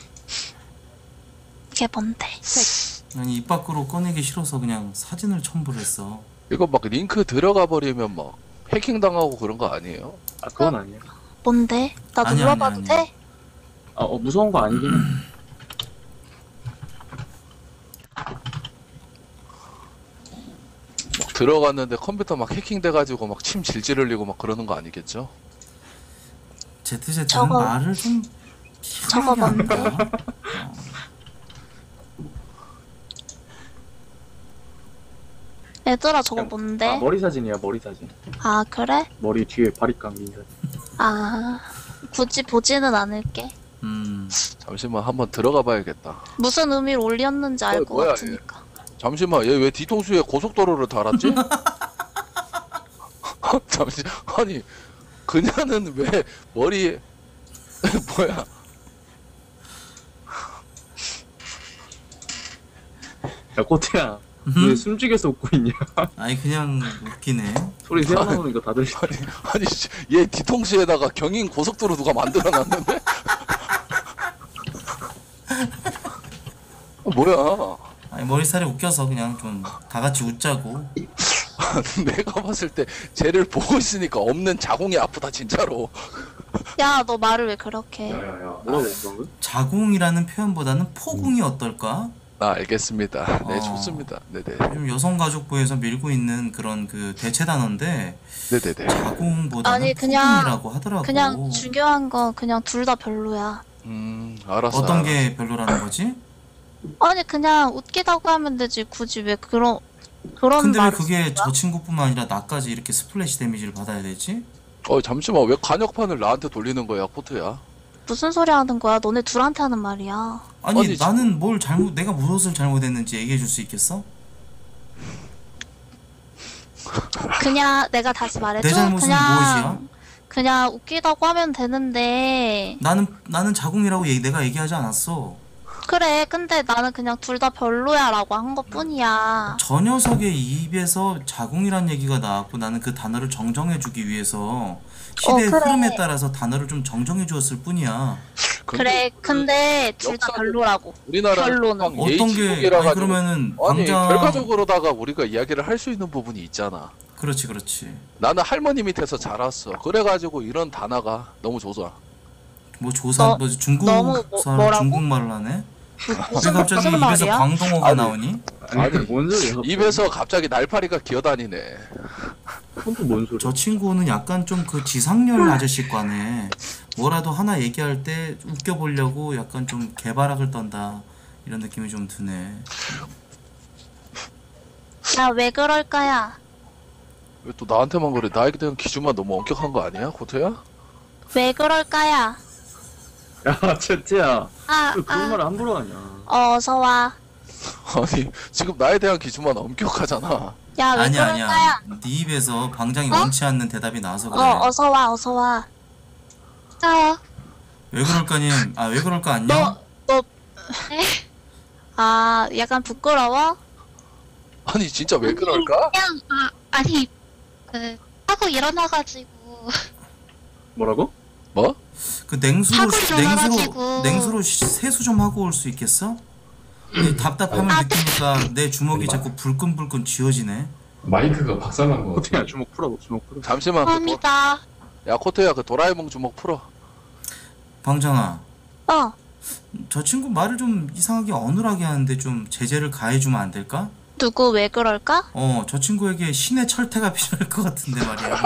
이게 뭔데? 아니 입 밖으로 꺼내기 싫어서 그냥 사진을 첨부를 했어. 이거 막 링크 들어가 버리면 막 해킹 당하고 그런 거 아니에요? 아 그건 아니야. 뭔데? 나 아니야, 눌러봐도 아니야, 아니야. 돼? 아 어, 무서운 거 아니긴 해. 막 들어갔는데 컴퓨터 막 해킹 돼가지고 막 침 질질 흘리고 막 그러는 거 아니겠죠? 제트제트는 저거- 말을 좀 저거 편하게 뭔데? 한다. 어. 얘들아 저거 아 뭔데? 머리 사진이야 머리 사진. 아 그래? 머리 뒤에 바리깡 민 사진. 아 굳이 보지는 않을게. 음, 잠시만 한번 들어가 봐야겠다. 무슨 의미로 올렸는지 알 어, 것 뭐야, 같으니까. 잠시만, 얘 왜 뒤통수에 고속도로를 달았지? 잠시, 아니, 그녀는 왜 머리에 뭐야? 야 코트야. 왜 숨죽여서 웃고 있냐? 아니 그냥 웃기네. 소리 새어 나오는 거 다들. 아니, 아니, 씨, 얘 뒤통수에다가 경인 고속도로 누가 만들어놨는데? 어, 뭐야? 아니 머리살이 웃겨서 그냥 좀 다 같이 웃자고. 내가 봤을 때 쟤를 보고 있으니까 없는 자궁이 아프다 진짜로. 야 너 말을 왜 그렇게 해? 야야야 뭐라고 방금? 자궁이라는 표현보다는 포궁이 어떨까? 아 알겠습니다. 네 어. 좋습니다. 네네. 요즘 여성가족부에서 밀고 있는 그런 그 대체 단어인데 네네네. 자궁보다는 아니, 그냥- 포궁이라고 하더라고. 그냥 중요한 건 그냥 둘 다 별로야. 음 알았어. 어떤 알았어. 게 별로라는 거지? 아니 그냥 웃기다고 하면 되지 굳이 왜 그런 그런 근데 왜 말을 그게 쓰는 저 거야? 친구뿐만 아니라 나까지 이렇게 스플래시 데미지를 받아야 되지? 어 잠시만 왜 관역판을 나한테 돌리는 거야 코트야? 무슨 소리 하는 거야? 너네 둘한테 하는 말이야. 아니 아니, 나는 뭘 잘못 내가 무엇을 잘못했는지 얘기해 줄 수 있겠어? 그냥 내가 다시 말해줘. 내 잘못은 그냥 무엇이야? 그냥 웃기다고 하면 되는데 나는 나는 자궁이라고 얘기, 내가 얘기하지 않았어. 그래. 근데 나는 그냥 둘 다 별로야라고 한 것뿐이야. 저 녀석의 입에서 자궁이란 얘기가 나왔고 나는 그 단어를 정정해주기 위해서 시대의 어, 그래. 흐름에 따라서 단어를 좀 정정해 주었을 뿐이야. 그래. 근데 둘 다 역사는- 별로라고. 우리나라 결론은. 국방 예의 어떤 게 지국이라 아니 가지고 그러면은 아니 방장 결과적으로다가 우리가 이야기를 할 수 있는 부분이 있잖아. 그렇지 그렇지. 나는 할머니 밑에서 자랐어. 그래가지고 이런 단어가 너무 좋아. 뭐 조사 너- 뭐 중국 너무 뭐- 사람 뭐라고? 중국말을 하네? 왜 무슨 갑자기 무슨 입에서 말이야? 광동어가 아니, 나오니? 아니 뭔 소리야? 입에서 갑자기 날파리가 기어다니네. 그건 뭔 소리야? 저 친구는 약간 좀 그 지상렬 아저씨과네. 뭐라도 하나 얘기할 때 웃겨보려고 약간 좀 개발악을 떤다 이런 느낌이 좀 드네. 야 왜 그럴까야? 왜 또 나한테만 그래? 나에 대한 기준만 너무 엄격한 거 아니야, 코트야? 왜 그럴까야? 야, 채트야. 아, 왜 그런 아. 말을 함부로 하냐? 어서 와. 아니 지금 나에 대한 기준만 엄격하잖아. 야 왜 아니야 그럴까야? 아니야. 네 입에서 방장이 어? 원치 않는 대답이 나와서 그래. 어 어서 와 어서 와. 자, 왜 그럴까님? 아 왜 그럴까 안녕? 너 너. 아 약간 부끄러워? 아니 진짜 왜 그럴까? 그냥 아 아니 그 하고 일어나가지고 뭐라고? 뭐? 그 냉수로 하고 냉수로 일어나가지고. 냉수로 시- 세수 좀 하고 올 수 있겠어? 이 답답함을 아, 느끼니까 내 주먹이 자꾸 불끈불끈 쥐어지네. 마이크가 박살난 거 같아. 코트야, 주먹 풀어, 주먹 풀어. 잠시만. 그 도, 감사합니다. 야 코트야 그 도라에몽 주먹 풀어. 방장아, 어 저 친구 말을 좀 이상하게 어눌하게 하는데 좀 제재를 가해주면 안 될까? 누구 왜 그럴까? 어, 저 친구에게 신의 철퇴가 필요할 것 같은데 말이야.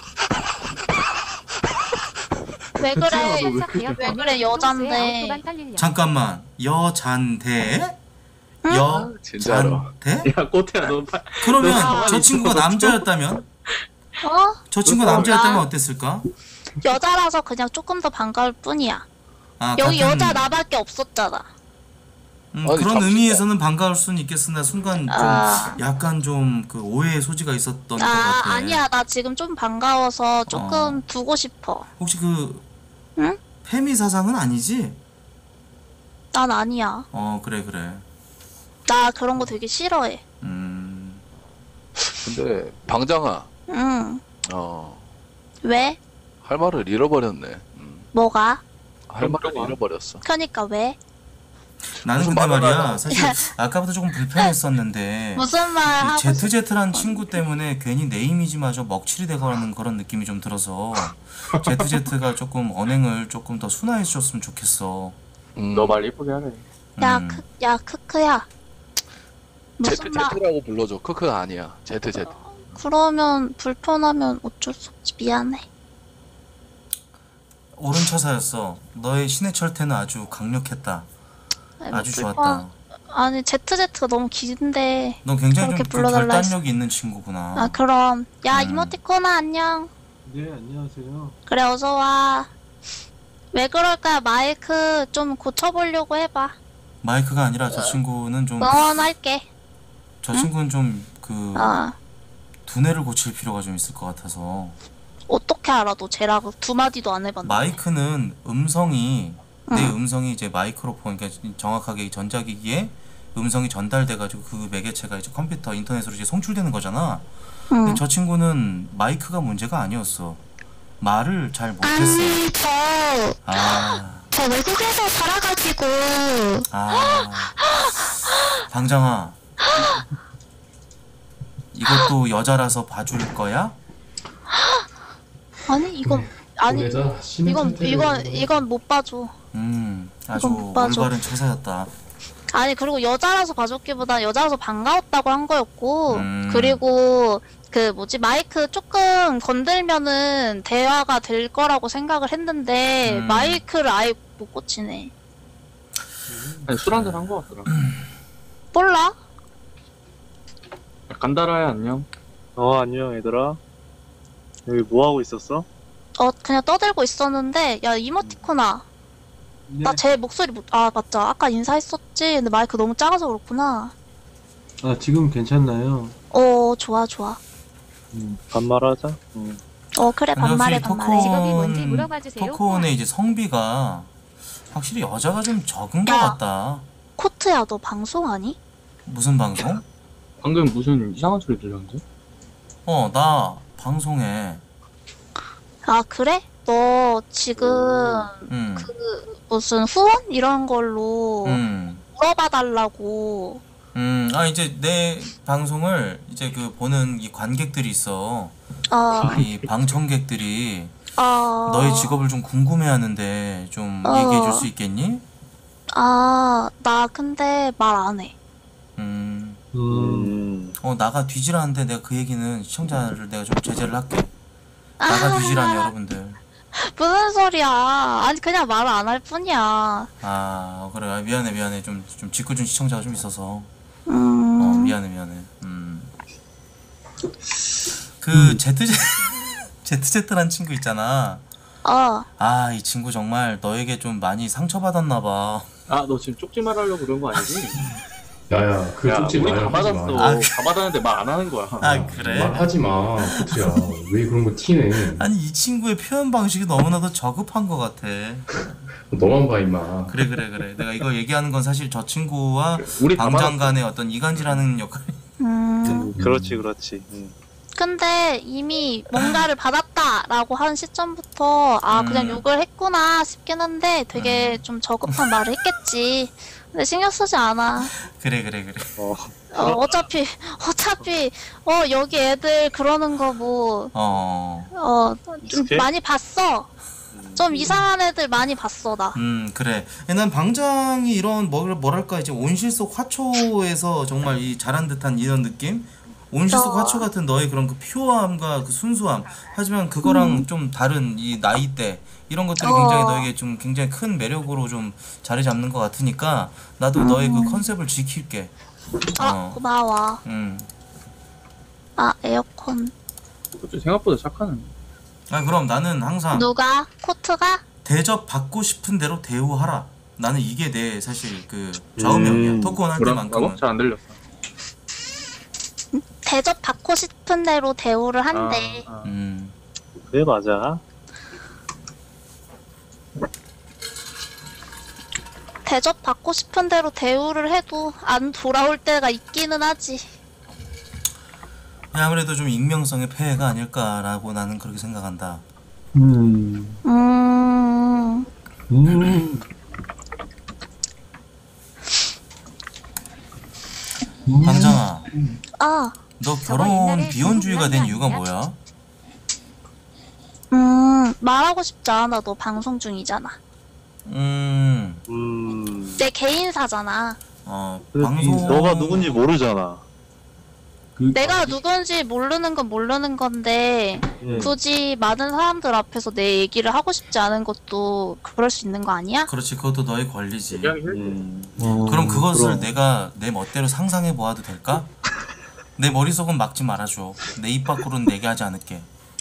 왜 그래? 왜 왜 그래 여잔데? 잠깐만, 여잔데? 응? 진짜로. 여잔데? 야, 코트야, 너 파... 그러면 너 저 친구가 남자였다면? 어? 저 친구가 남자였다면 어땠을까? 여자라서 그냥 조금 더 반가울 뿐이야. 아, 여기 같은- 여자 나밖에 없었잖아. 음, 아니, 그런 잠시만. 의미에서는 반가울 수는 있겠으나 순간 좀 아. 약간 좀 그 오해의 소지가 있었던 것 아 같아. 아니야 나 지금 좀 반가워서 조금 어. 두고 싶어. 혹시 그 응? 페미 사상은 아니지? 난 아니야. 어 그래 그래. 나 그런 거 되게 싫어해. 음 근데 방장아, 응. 어, 왜? 할 말을 잃어버렸네. 음, 뭐가? 할 말을 깜짝아. 잃어버렸어. 그러니까 왜? 나는 무슨 근데 말을 말이야 하나. 사실 아까부터 조금 불편했었는데 무슨 말 하고 싶어? 제트제트란 친구 때문에 괜히 내 이미지마저 먹칠이 되가는 그런 느낌이 좀 들어서 제트제트가 조금 언행을 조금 더 순화해 주셨으면 좋겠어. 음, 너 말 이쁘게 하래. 야, 음. 크, 야, 크크야. 무슨 제트 말? 제트라고 불러줘. 크크가 아니야. 제트 제트. 그러면 불편하면 어쩔 수 없지. 미안해. 옳은 처사였어. 너의 신의 철퇴는 아주 강력했다. 아니, 아주 불편- 좋았다. 아니 제트제트가 너무 긴데. 넌 굉장히 그렇게 좀 그 불러달라 했어. 결단력이 있는 친구구나. 아 그럼 야 음. 이모티콘아 안녕. 네, 안녕하세요. 그래 어서 와. 왜 그럴까? 마이크 좀 고쳐보려고 해봐. 마이크가 아니라 저 친구는 좀 저 응원할게. 친구는 좀 그 아 두뇌를 고칠 필요가 좀 있을 것 같아서. 어떻게 알아? 너 쟤라고 두 마디도 안 해봤는데. 마이크는 음성이 내 응. 음성이 이제 마이크로폰 그러니까 정확하게 전자기기에 음성이 전달돼 가지고 그 매개체가 이제 컴퓨터 인터넷으로 이제 송출되는 거잖아. 응. 근데 저 친구는 마이크가 문제가 아니었어. 말을 잘 못했어. 아니 저, 아, 저 외국에서 살아가지고 아, 방장아, 이것도 여자라서 봐줄 거야? 아니 이건 아니 보내자. 신의 이건 철퇴를 이건 해보자. 이건 못 봐줘. 음, 아주 이건 못 봐줘. 올바른 처사였다. 아니 그리고 여자라서 봐줬기보다 여자라서 반가웠다고 한 거였고 음. 그리고 그 뭐지 마이크 조금 건들면은 대화가 될 거라고 생각을 했는데 음. 마이크를 아예 못 고치네. 아니, 술 한잔 한 거 같더라. 간다라야 안녕. 어, 안녕, 얘들아. 여기 뭐 하고 있었어? 어 그냥 떠들고 있었는데 야 이모티콘아 네. 나 제 목소리 못... 아 맞다 아까 인사했었지 근데 마이크 너무 작아서 그렇구나. 아, 지금 괜찮나요? 어 좋아 좋아. 음, 반말하자. 음. 어 그래 반말해 역시 반말해. 토콘 토콘의 이제 성비가 확실히 여자가 좀 적은 것 야. 같다. 코트야 너 방송하니? 무슨 방송? 방금 무슨 이상한 소리 들렸는데? 어, 나 방송해. 아 그래? 너 지금 음. 그 무슨 후원 이런 걸로 음. 물어봐 달라고. 음, 아 이제 내 방송을 이제 그 보는 이 관객들이 있어. 어. 이 방청객들이 어. 너의 직업을 좀 궁금해하는데 좀 어. 얘기해 줄 수 있겠니? 아, 나 근데 말 안 해. 음. 음. 어, 나가 뒤지라는데 내가 그 얘기는 시청자를 내가 좀 제재를 할게. 나가 뒤지라니 여러분들. 무슨 소리야. 아니, 그냥 말을 안 할 뿐이야. 아, 그래. 아, 미안해, 미안해. 좀, 좀 짓궂은 시청자가 좀 있어서. 음. 어, 미안해, 미안해. 음. 그, 제트제, 제트제트란 친구 있잖아. 어. 아, 이 친구 정말 너에게 좀 많이 상처받았나봐. 아 너 지금 쪽지 말하려고 그런 거 아니지? 야야 그 야 쪽지 우리 말 다 하지 받았어. 마. 아, 다 받았는데 말 안 하는 거야. 아, 그래? 말하지 마, 코트야. 왜 그런 거 티내? 아니, 이 친구의 표현 방식이 너무나도 저급한 것 같아. 너만 봐 임마. 그래, 그래, 그래. 내가 이거 얘기하는 건 사실 저 친구와 우리 다 방장 간의 어떤 이간질하는 역할. 음. 그렇지, 그렇지. 음. 근데 이미 뭔가를 받았다라고 한 시점부터 아, 그냥 음. 욕을 했구나 싶긴 한데 되게 좀 저급한 말을 했겠지. 근데 신경 쓰지 않아. 그래, 그래, 그래. 어. 어, 어차피, 어차피, 어, 여기 애들 그러는 거 뭐, 어. 어, 좀 익숙해? 많이 봤어. 좀 이상한 애들 많이 봤어, 나. 음, 그래. 난 방장이 이런 뭐, 뭐랄까 이제 온실 속 화초에서 정말 이 자란 듯한 이런 느낌? 온실 속 어. 화초 같은 너의 그런 그 퓨어함과 그 순수함. 하지만 그거랑 좀 다른 이 나이대 이런 것들이 어. 굉장히 너에게 좀 굉장히 큰 매력으로 좀 자리 잡는 것 같으니까 나도 너의 그 컨셉을 지킬게. 아, 어. 고마워. 음. 아, 에어컨. 그것도 생각보다 착하네. 아, 그럼 나는 항상 누가? 코트가? 대접 받고 싶은 대로 대우하라. 나는 이게 내 사실 그 좌우명이야. 음. 토크온 할 뭐라고? 때만큼은. 잘 안 들렸어. 대접 받고 싶은 대로 대우를 한대. 아, 아. 음. 그래, 맞아. 대접 받고 싶은 대로 대우를 해도 안 돌아올 때가 있기는 하지. 아무래도 좀 익명성의 폐해가 아닐까라고 나는 그렇게 생각한다. 음. 음. 음. 방장아, 아, 너 결혼 비혼주의가 된 이유가 뭐야? 음, 말하고 싶지 않아. 너 방송 중이잖아. 음, 음. 내 개인사잖아. 어, 근데 방송 너가 누군지 모르잖아. 내가 누군지 모르는 건 모르는 건데 음. 굳이 많은 사람들 앞에서 내 얘기를 하고 싶지 않은 것도 그럴 수 있는 거 아니야? 그렇지, 그것도 너의 권리지. 음. 그럼 그것을 그럼. 내가 내 멋대로 상상해 보아도 될까? 내 머릿속은 막지 말아줘. 내 입 밖으로는 내게 하지 않을게.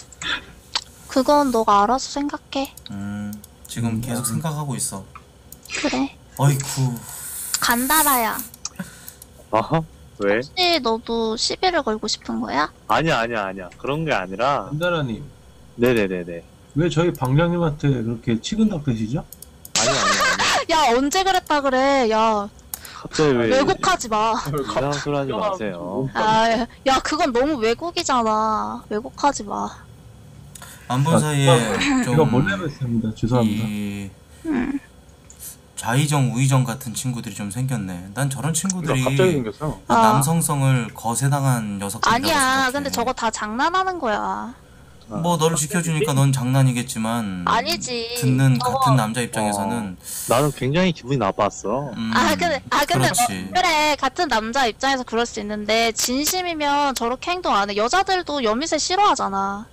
그건 너가 알아서 생각해. 음, 지금 계속 생각하고 있어. 그래. 어이쿠. 간다라야. 아하? 왜? 혹시 너도 시비를 걸고 싶은 거야? 아니야, 아니야, 아니야. 그런 게 아니라. 한다라님, 네네네네. 왜 저희 방장님한테 그렇게 치근닥대시죠? 아니야, 아니야, 아니야. 야 언제 그랬다 그래. 야 갑자기 왜. 왜곡하지 마. 이상한 소리 하지 마세요. 아, 야 그건 너무 왜곡이잖아. 왜곡하지 마. 안 본 사이에 좀 제가 몰래 했습니다. 죄송합니다. 이 음. 좌의정 우의정 같은 친구들이 좀 생겼네. 난 저런 친구들이 갑자기 생겼어. 그 아. 남성성을 거세당한 녀석들이라고 아니야. 생각해. 근데 저거 다 장난하는 거야. 뭐 너를 지켜주니까 넌 장난이겠지만 아니지. 듣는 저거- 같은 남자 입장에서는 나는 굉장히 기분이 나빴어. 음, 아 근데 아 근데 그렇지. 뭐, 그래 같은 남자 입장에서 그럴 수 있는데 진심이면 저렇게 행동 안 해. 여자들도 여미새 싫어하잖아.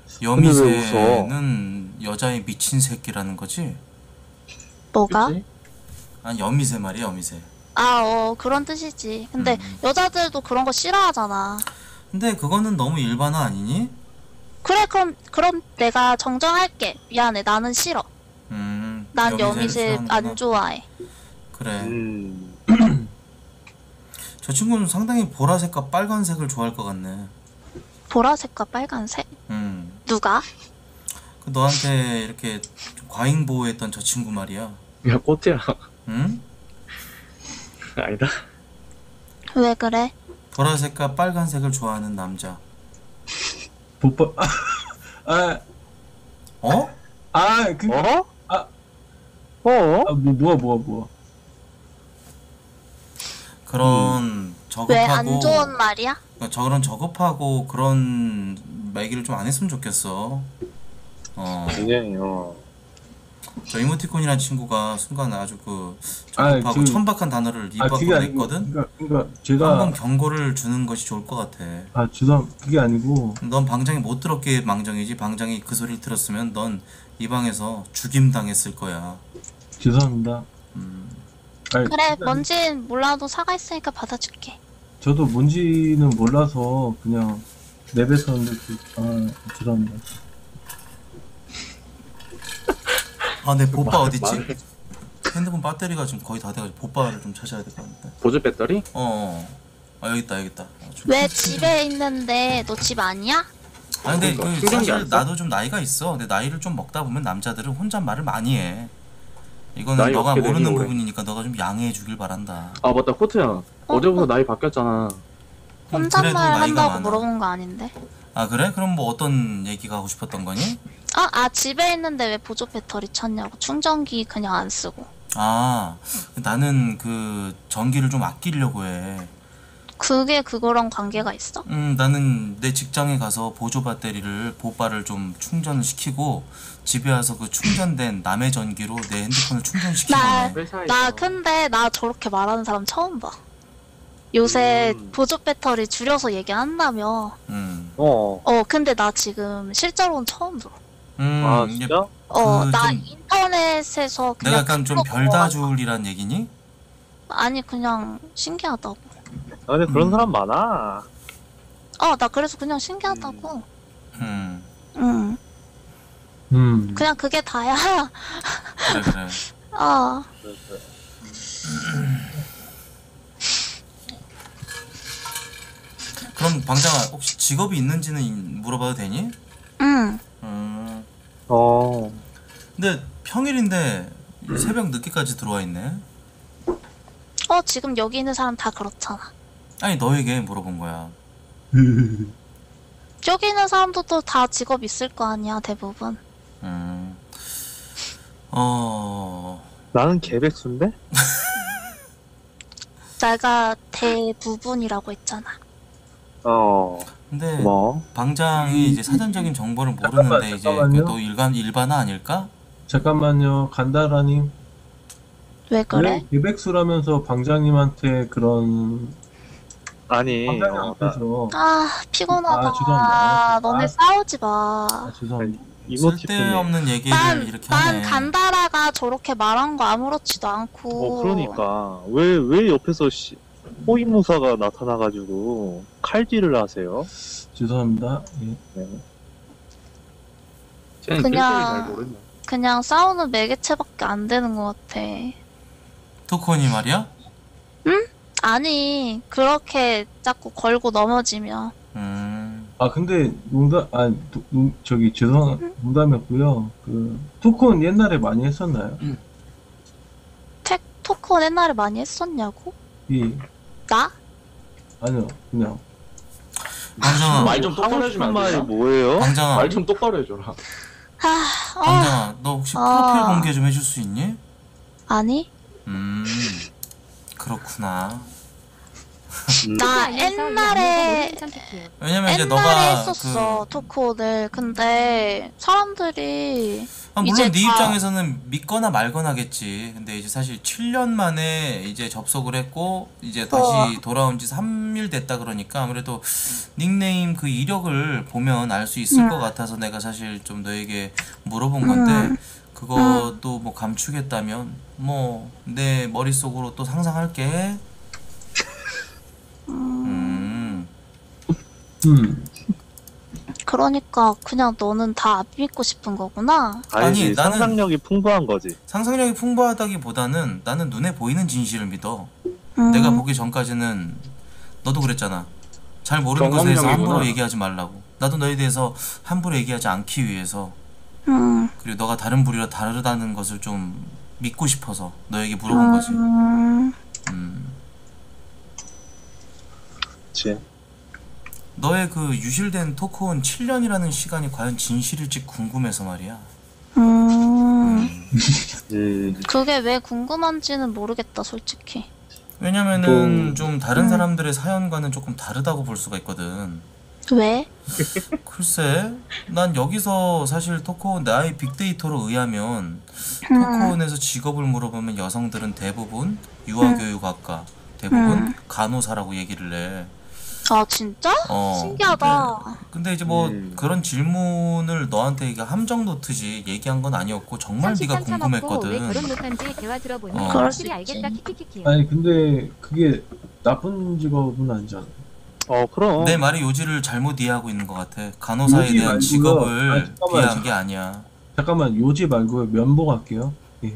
여미새는 여자의 미친 새끼라는 거지? 뭐가? 그치? 아니 여미새 말이야 여미새. 아 어 그런 뜻이지. 근데 음. 여자들도 그런 거 싫어하잖아. 근데 그거는 너무 일반화 아니니? 그래 그럼 그럼 내가 정정할게. 미안해 나는 싫어. 음. 난 여미새를 여미새 싫어하는구나. 안 좋아해. 그래. 음. 저 친구는 상당히 보라색과 빨간색을 좋아할 것 같네. 보라색과 빨간색? 음. 누가? 그 너한테 이렇게 과잉 보호했던 저 친구 말이야. 야 꼬티야. 응? 아니다. 왜 그래? 보라색과 빨간색을 좋아하는 남자. 보빠 아, 어? 아, 그, 어? 아, 어? 아, 뭐, 뭐야, 뭐야, 뭐야. 그런 저급하고 왜 안 좋은 말이야? 그러니까 저런 저급하고 그런 얘기를 좀 안 했으면 좋겠어. 어. 굉장히 어. 저 이모티콘이라는 친구가 순간 아주 그 아, 저급하고 그- 천박한 단어를 입 아, 밖으로 그게 아니고, 냈거든. 그러니까, 그러니까 제가 한번 경고를 주는 것이 좋을 것 같아. 아, 죄송, 그게 아니고, 넌 방장이 못 들었기에 망정이지. 방장이 그 소리를 들었으면 넌 이 방에서 죽임 당했을 거야. 죄송합니다. 음. 아니, 그래 진짜 뭔진 몰라도 사과했으니까 받아줄게. 저도 뭔지는 몰라서 그냥 내뱉었는데, 그- 아, 죄송합니다. 아, 내 보빠 말- 어딨지? 말을- 핸드폰 배터리가 지금 거의 다 돼가지고 보빠를 좀 찾아야 될 것 같은데. 보조 배터리? 어, 어. 아 여기 있다, 여기 있다. 아, 좀 왜 충- 집에 있는데 너 집 아니야? 아 근데 그러니까, 그 충전기 사실 안 써? 나도 좀 나이가 있어. 근데 나이를 좀 먹다 보면 남자들은 혼잣말을 많이 해. 이거는 나이 너가 어떻게 되니, 모르는 올해? 부분이니까 너가 좀 양해해 주길 바란다. 아 맞다 코트야. 어제부터 나이 바뀌었잖아. 음, 그래도 혼잣말 나이가 한다고 많아. 물어본 거 아닌데. 아 그래? 그럼 뭐 어떤 얘기가 하고 싶었던 거니? 아, 아 집에 있는데 왜 보조 배터리 찾냐고. 충전기 그냥 안 쓰고. 아 나는 그 전기를 좀 아끼려고 해. 그게 그거랑 관계가 있어? 음 나는 내 직장에 가서 보조 배터리를 보빠를 좀 충전을 시키고 집에 와서 그 충전된 남의 전기로 내 핸드폰을 충전시키고 나, 해. 나 근데 나 저렇게 말하는 사람 처음 봐. 요새 보조 배터리 줄여서 얘기한다며. 음. 어. 어 근데 나 지금 실제로는 처음 들어. 음, 아 이게 진짜? 어 그 나 좀- 인터넷에서 그냥 내가 약간 좀 그거 별다줄이란 얘기니? 아니 그냥 신기하다고. 아, 근데 그런 음. 사람 많아. 어 나 그래서 그냥 신기하다고. 음 응. 음. 그냥 그게 다야. 그래 그래. 어. 그럼 방장아 혹시 직업이 있는지는 물어봐도 되니? 응. 음. 어. 근데 평일인데 새벽 늦게까지 들어와 있네. 어 지금 여기 있는 사람 다 그렇잖아. 아니 너에게 물어본 거야. 여기 있는 사람들도 다 직업 있을 거 아니야 대부분. 음. 어. 나는 개백수인데? 내가 대부분이라고 했잖아. 어. 근데 뭐? 방장이 이제 사전적인 정보를 모르는데 잠깐만, 이제 잠깐만요. 또 일반 일반화 아닐까? 잠깐만요, 간다라님. 왜 그래? 왜 개백수라면서 방장님한테 그런 아니. 방장님 어, 나 앞에서 아 피곤하다. 아, 죄송합니다. 너네 아. 싸우지 마. 아, 죄송합니다. 이모티콘이. 쓸데없는 얘기를 난, 이렇게 난 하네. 간다라가 저렇게 말한 거 아무렇지도 않고. 어, 그러니까. 왜, 왜 옆에서 씨, 호위무사가 나타나가지고 칼질을 하세요? 죄송합니다. 예. 네. 쟤는 그냥- 길거리 잘 모르네. 그냥 싸우는 매개체밖에 안 되는 것 같아. 토콘이 말이야? 아니 그렇게 자꾸 걸고 넘어지면 음. 아 근데 농담 아 노- 농- 저기 죄송 농담이었고요. 그 토콘 옛날에 많이 했었나요? 텍 토크는 옛날에 많이 했었냐고? 예. 나? 아니요 그냥 방장아, 말 좀 똑바로 해주면 안 말이 되나? 뭐예요? 방장아, 말 좀 똑바로 해줘라. 하, 어, 방장아, 너 혹시 아. 프로필 공개 좀 해줄 수 있니? 아니 음, 그렇구나. 나 옛날에 왜냐면 이제 옛날에 너가 했었어 토크를. 근데 사람들이 그, 아, 물론 이제 네 다- 입장에서는 믿거나 말거나겠지. 근데 이제 사실 칠 년 만에 이제 접속을 했고 이제 다시 어. 돌아온 지 삼 일 됐다 그러니까 아무래도 닉네임 그 이력을 보면 알 수 있을 음. 것 같아서 내가 사실 좀 너에게 물어본 건데 음. 그것도 뭐 감추겠다면 뭐 내 머릿속으로 또 상상할게. 음. 음. 그러니까 그냥 너는 다 안 믿고 싶은 거구나. 아니지, 아니, 나는- 상상력이 풍부한 거지. 상상력이 풍부하다기보다는 나는 눈에 보이는 진실을 믿어. 음. 내가 보기 전까지는 너도 그랬잖아. 잘 모르는 것에 대해서 경험형이구나. 함부로 얘기하지 말라고. 나도 너에 대해서 함부로 얘기하지 않기 위해서, 음. 그리고 너가 다른 부류와 다르다는 것을 좀 믿고 싶어서 너에게 물어본 거지. 음. 음. 그치. 너의 그 유실된 토크온 칠 년이라는 시간이 과연 진실일지 궁금해서 말이야. 음. 음. 그게 왜 궁금한지는 모르겠다, 솔직히. 왜냐면은 좀 다른 음. 사람들의 사연과는 조금 다르다고 볼 수가 있거든. 왜? 글쎄, 난 여기서 사실 토크온 나의 빅데이터로 의하면 음. 토크온에서 직업을 물어보면 여성들은 대부분 유아교육학과, 대부분 음. 간호사라고 얘기를 해. 아, 진짜? 어, 신기하다. 근데, 근데 이제 뭐 음. 그런 질문을 너한테 이게 함정 놓듯이 얘기한 건 아니었고 정말 네가 궁금했거든. 어. 그럴 수 있지. 아니 근데 그게 나쁜 직업은 아니잖아. 어, 그럼. 내 말의 요지를 잘못 이해하고 있는 것 같아. 간호사에 요지 대한 말고요. 직업을 아니, 잠깐만. 비하한 게 아니야. 잠깐만 요지 말고 면보 갈게요. 예.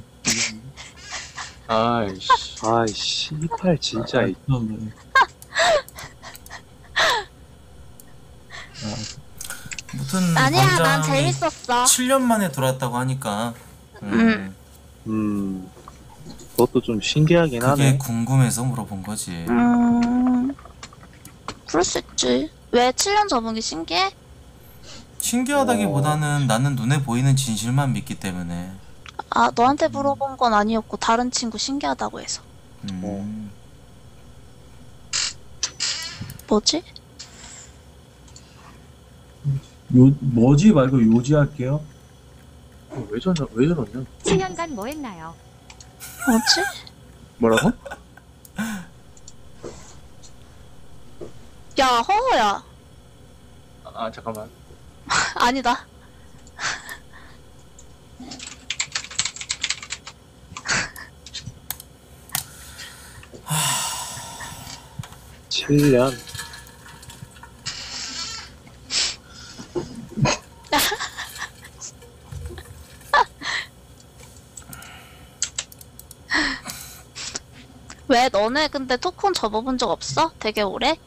아이씨. 아이씨, 이팔 진짜. 아, 이- 죄송합니다. 무튼 아니야, 난 관장이 재밌었어. 칠 년 만에 돌아왔다고 하니까 음, 음. 음. 그것도 좀 신기하긴 그게 하네. 궁금해서 물어본 거지. 음. 그럴 수 있지. 왜 칠 년 접은 게 신기해? 신기하다기보다는 나는 눈에 보이는 진실만 믿기 때문에. 아, 너한테 물어본 건 아니었고 다른 친구 신기하다고 해서. 음. 뭐지? 요 뭐지 말고 요지 할게요. 어, 왜 저러 왜 저러냐? 칠 년간 뭐 했나요? 뭐지? 뭐라고? 야, 허허야. 아 잠깐만. 아니다. 칠 년. 왜 너네 근데 토큰 접어본 적 없어? 되게 오래?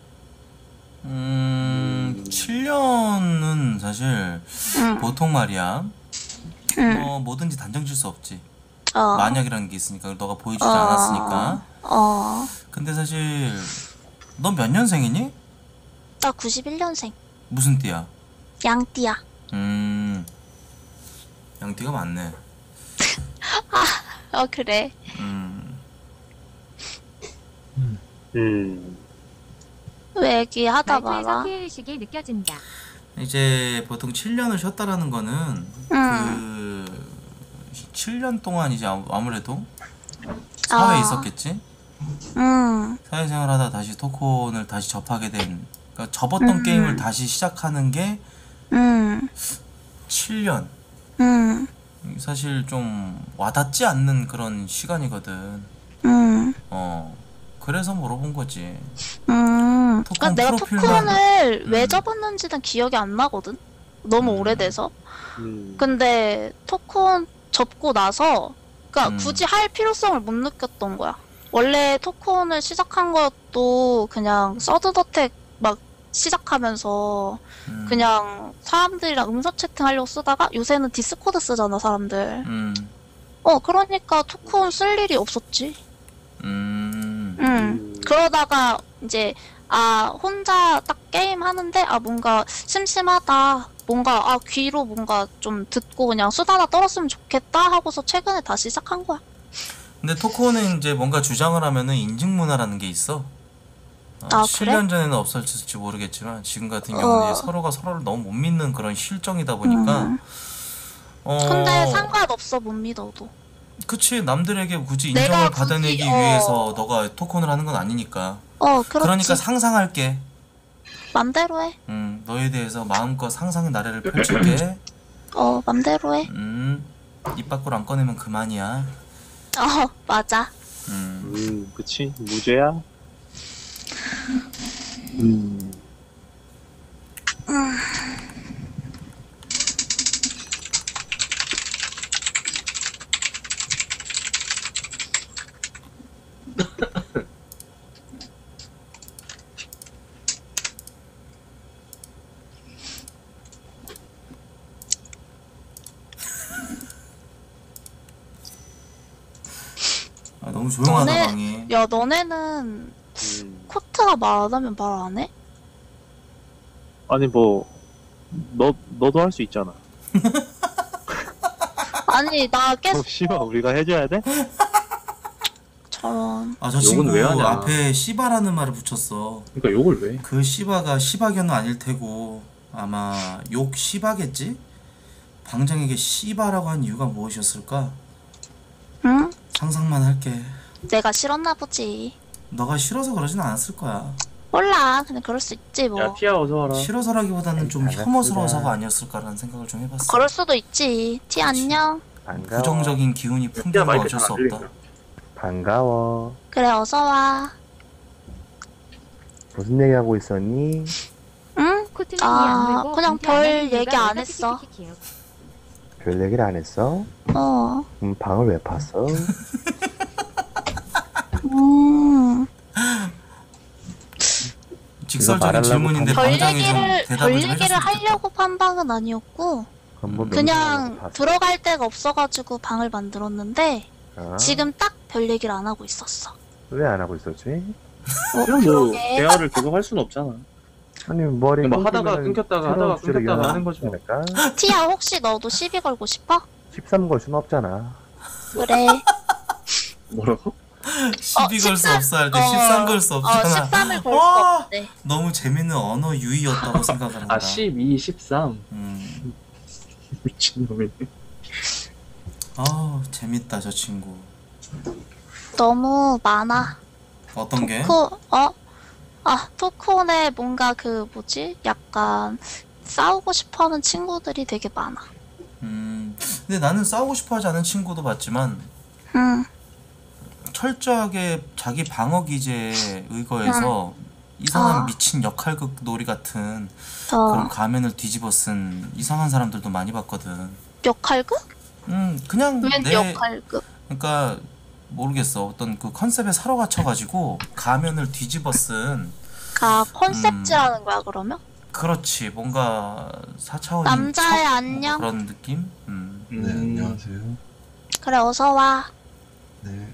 음, 칠 년은 사실 응. 보통 말이야. 응. 뭐 뭐든지 단정 질 수 없지. 어. 만약이라는 게 있으니까 너가 보여주지 어. 않았으니까. 어. 근데 사실 넌 몇 년생이니? 나 구십일 년생. 무슨 띠야? 양띠야. 음, 양띠가 많네. 어, 그래. 음, 음. 왜 얘기하다 말투에서 말아? 피해의식이 느껴진다. 이제 보통 칠 년을 쉬었다라는 거는 응. 그 칠 년 동안 이제 아무- 아무래도 사회에 아. 있었겠지? 응. 사회생활 하다 다시 토큰을 다시 접하게 된, 그러니까 접었던 음. 게임을 다시 시작하는 게 응. 칠 년. 응. 사실 좀 와닿지 않는 그런 시간이거든. 응. 어, 그래서 물어본 거지. 음. 토큰 그러니까 내가 프로필만- 토큰을 왜 음. 접었는지는 기억이 안 나거든. 너무 음. 오래돼서. 음. 근데 토큰 접고 나서 그러니까 음. 굳이 할 필요성을 못 느꼈던 거야. 원래 토큰을 시작한 것도 그냥 서든어택 막 시작하면서 음, 그냥 사람들이랑 음성 채팅하려고 쓰다가 요새는 디스코드 쓰잖아, 사람들. 음, 어, 그러니까 토큰 쓸 일이 없었지. 음, 응. 음. 그러다가 이제 아 혼자 딱 게임 하는데 아 뭔가 심심하다, 뭔가 아 귀로 뭔가 좀 듣고 그냥 수다나 떨었으면 좋겠다 하고서 최근에 다시 시작한 거야. 근데 토크는 이제 뭔가 주장을 하면은 인증 문화라는 게 있어. 어, 아, 칠 그래? 년 전에는 없었을지 모르겠지만 지금 같은 경우는 어. 이제 서로가 서로를 너무 못 믿는 그런 실정이다 보니까. 음. 어, 근데 상관없어, 못 믿어도. 그치, 남들에게 굳이 내가 인정을 굳이, 받아내기 어. 위해서 너가 토큰을 하는 건 아니니까. 어, 그렇지. 그러니까 상상할게. 맘대로 해. 음, 너에 대해서 마음껏 상상의 나래를 펼칠게. 어, 맘대로 해. 음, 입 밖으로 안 꺼내면 그만이야. 어, 맞아. 음, 음, 그치. 무죄야. 음. 아, 너무 조용하다 너네, 방이. 야 너네는 코트가 말하면 말 안 해? 아니 뭐 너 너도 할 수 있잖아. 아니 나 계속 어, 씨발 우리가 해줘야 돼? 저런. 아 저 욕은 친구 왜 하냐. 앞에 씨바라는 말을 붙였어. 그러니까 욕을 왜? 그 씨바가 씨바견은 아닐 테고 아마 욕 씨바겠지? 방장에게 씨바라고 한 이유가 무엇이었을까? 응? 상상만 할게. 내가 싫었나 보지. 너가 싫어서 그러진 않았을 거야. 몰라. 그냥 그럴 수 있지 뭐. 야 티야 어서 와라. 싫어서라기보다는 좀 혐오스러워서가 아니었을까라는 생각을 좀 해봤어. 그럴 수도 있지. 티 안녕. 반가워. 부정적인 기운이 풍기는 건 어쩔 수 없다. 반가워. 그래 어서 와. 무슨 얘기하고 있었니? 응? 아 그냥 별 얘기 안 했어. 별 얘기를 안 했어? 어. 음, 방을 왜 팠어? 음. 직설적인 말하려고 질문인데 별 방장이 좀 얘기를 대답을 별 좀 얘기를 해줬으면 좋겠다. 하려고 판 방은 아니었고 한번 그냥 명상하고 들어갈 데가 없어가지고 방을 만들었는데 팠어. 아, 지금 딱 별 얘기를 안 하고 있었어. 왜 안 하고 있었지? 어, 그냥 뭐 그러게. 대화를 계속 할 수는 없잖아. 아니 머리 뭐 하다가 끊기면은 끊겼다가 새로운 하다가 주제를 끊겼다가 이어나가면 하는 거지 뭐. 되니까. 티야 혹시 너도 시비 걸고 싶어? 십삼 걸 수는 없잖아. 그래. 뭐라고? 시비 걸 수 십삼 없어 할 때 어, 십삼 걸 수 어, 없잖아. 십삼을 걸 수 아! 없대. 너무 재밌는 언어 유희였다고 생각을 한다. 아 십이, 십삼. 음. 미친놈이네. 아 재밌다 저 친구. 너무 많아. 어떤 게? 토크 어? 아 토크온에 뭔가 그 뭐지? 약간 싸우고 싶어하는 친구들이 되게 많아. 음. 근데 나는 싸우고 싶어하지 않은 친구도 봤지만 응. 철저하게 자기 방어 기제에 의거해서 이상한 아. 미친 역할극 놀이 같은 어. 그런 가면을 뒤집어 쓴 이상한 사람들도 많이 봤거든. 역할극? 음 그냥 웬 내 역할극? 그러니까 모르겠어 어떤 그 컨셉에 사로 갇혀가지고 가면을 뒤집어 쓴 아 컨셉지라는 거야 그러면? 그렇지 뭔가 사차원인 남자애 척? 안녕? 뭐 그런 느낌? 음. 네, 안녕하세요. 그래 어서 와. 네.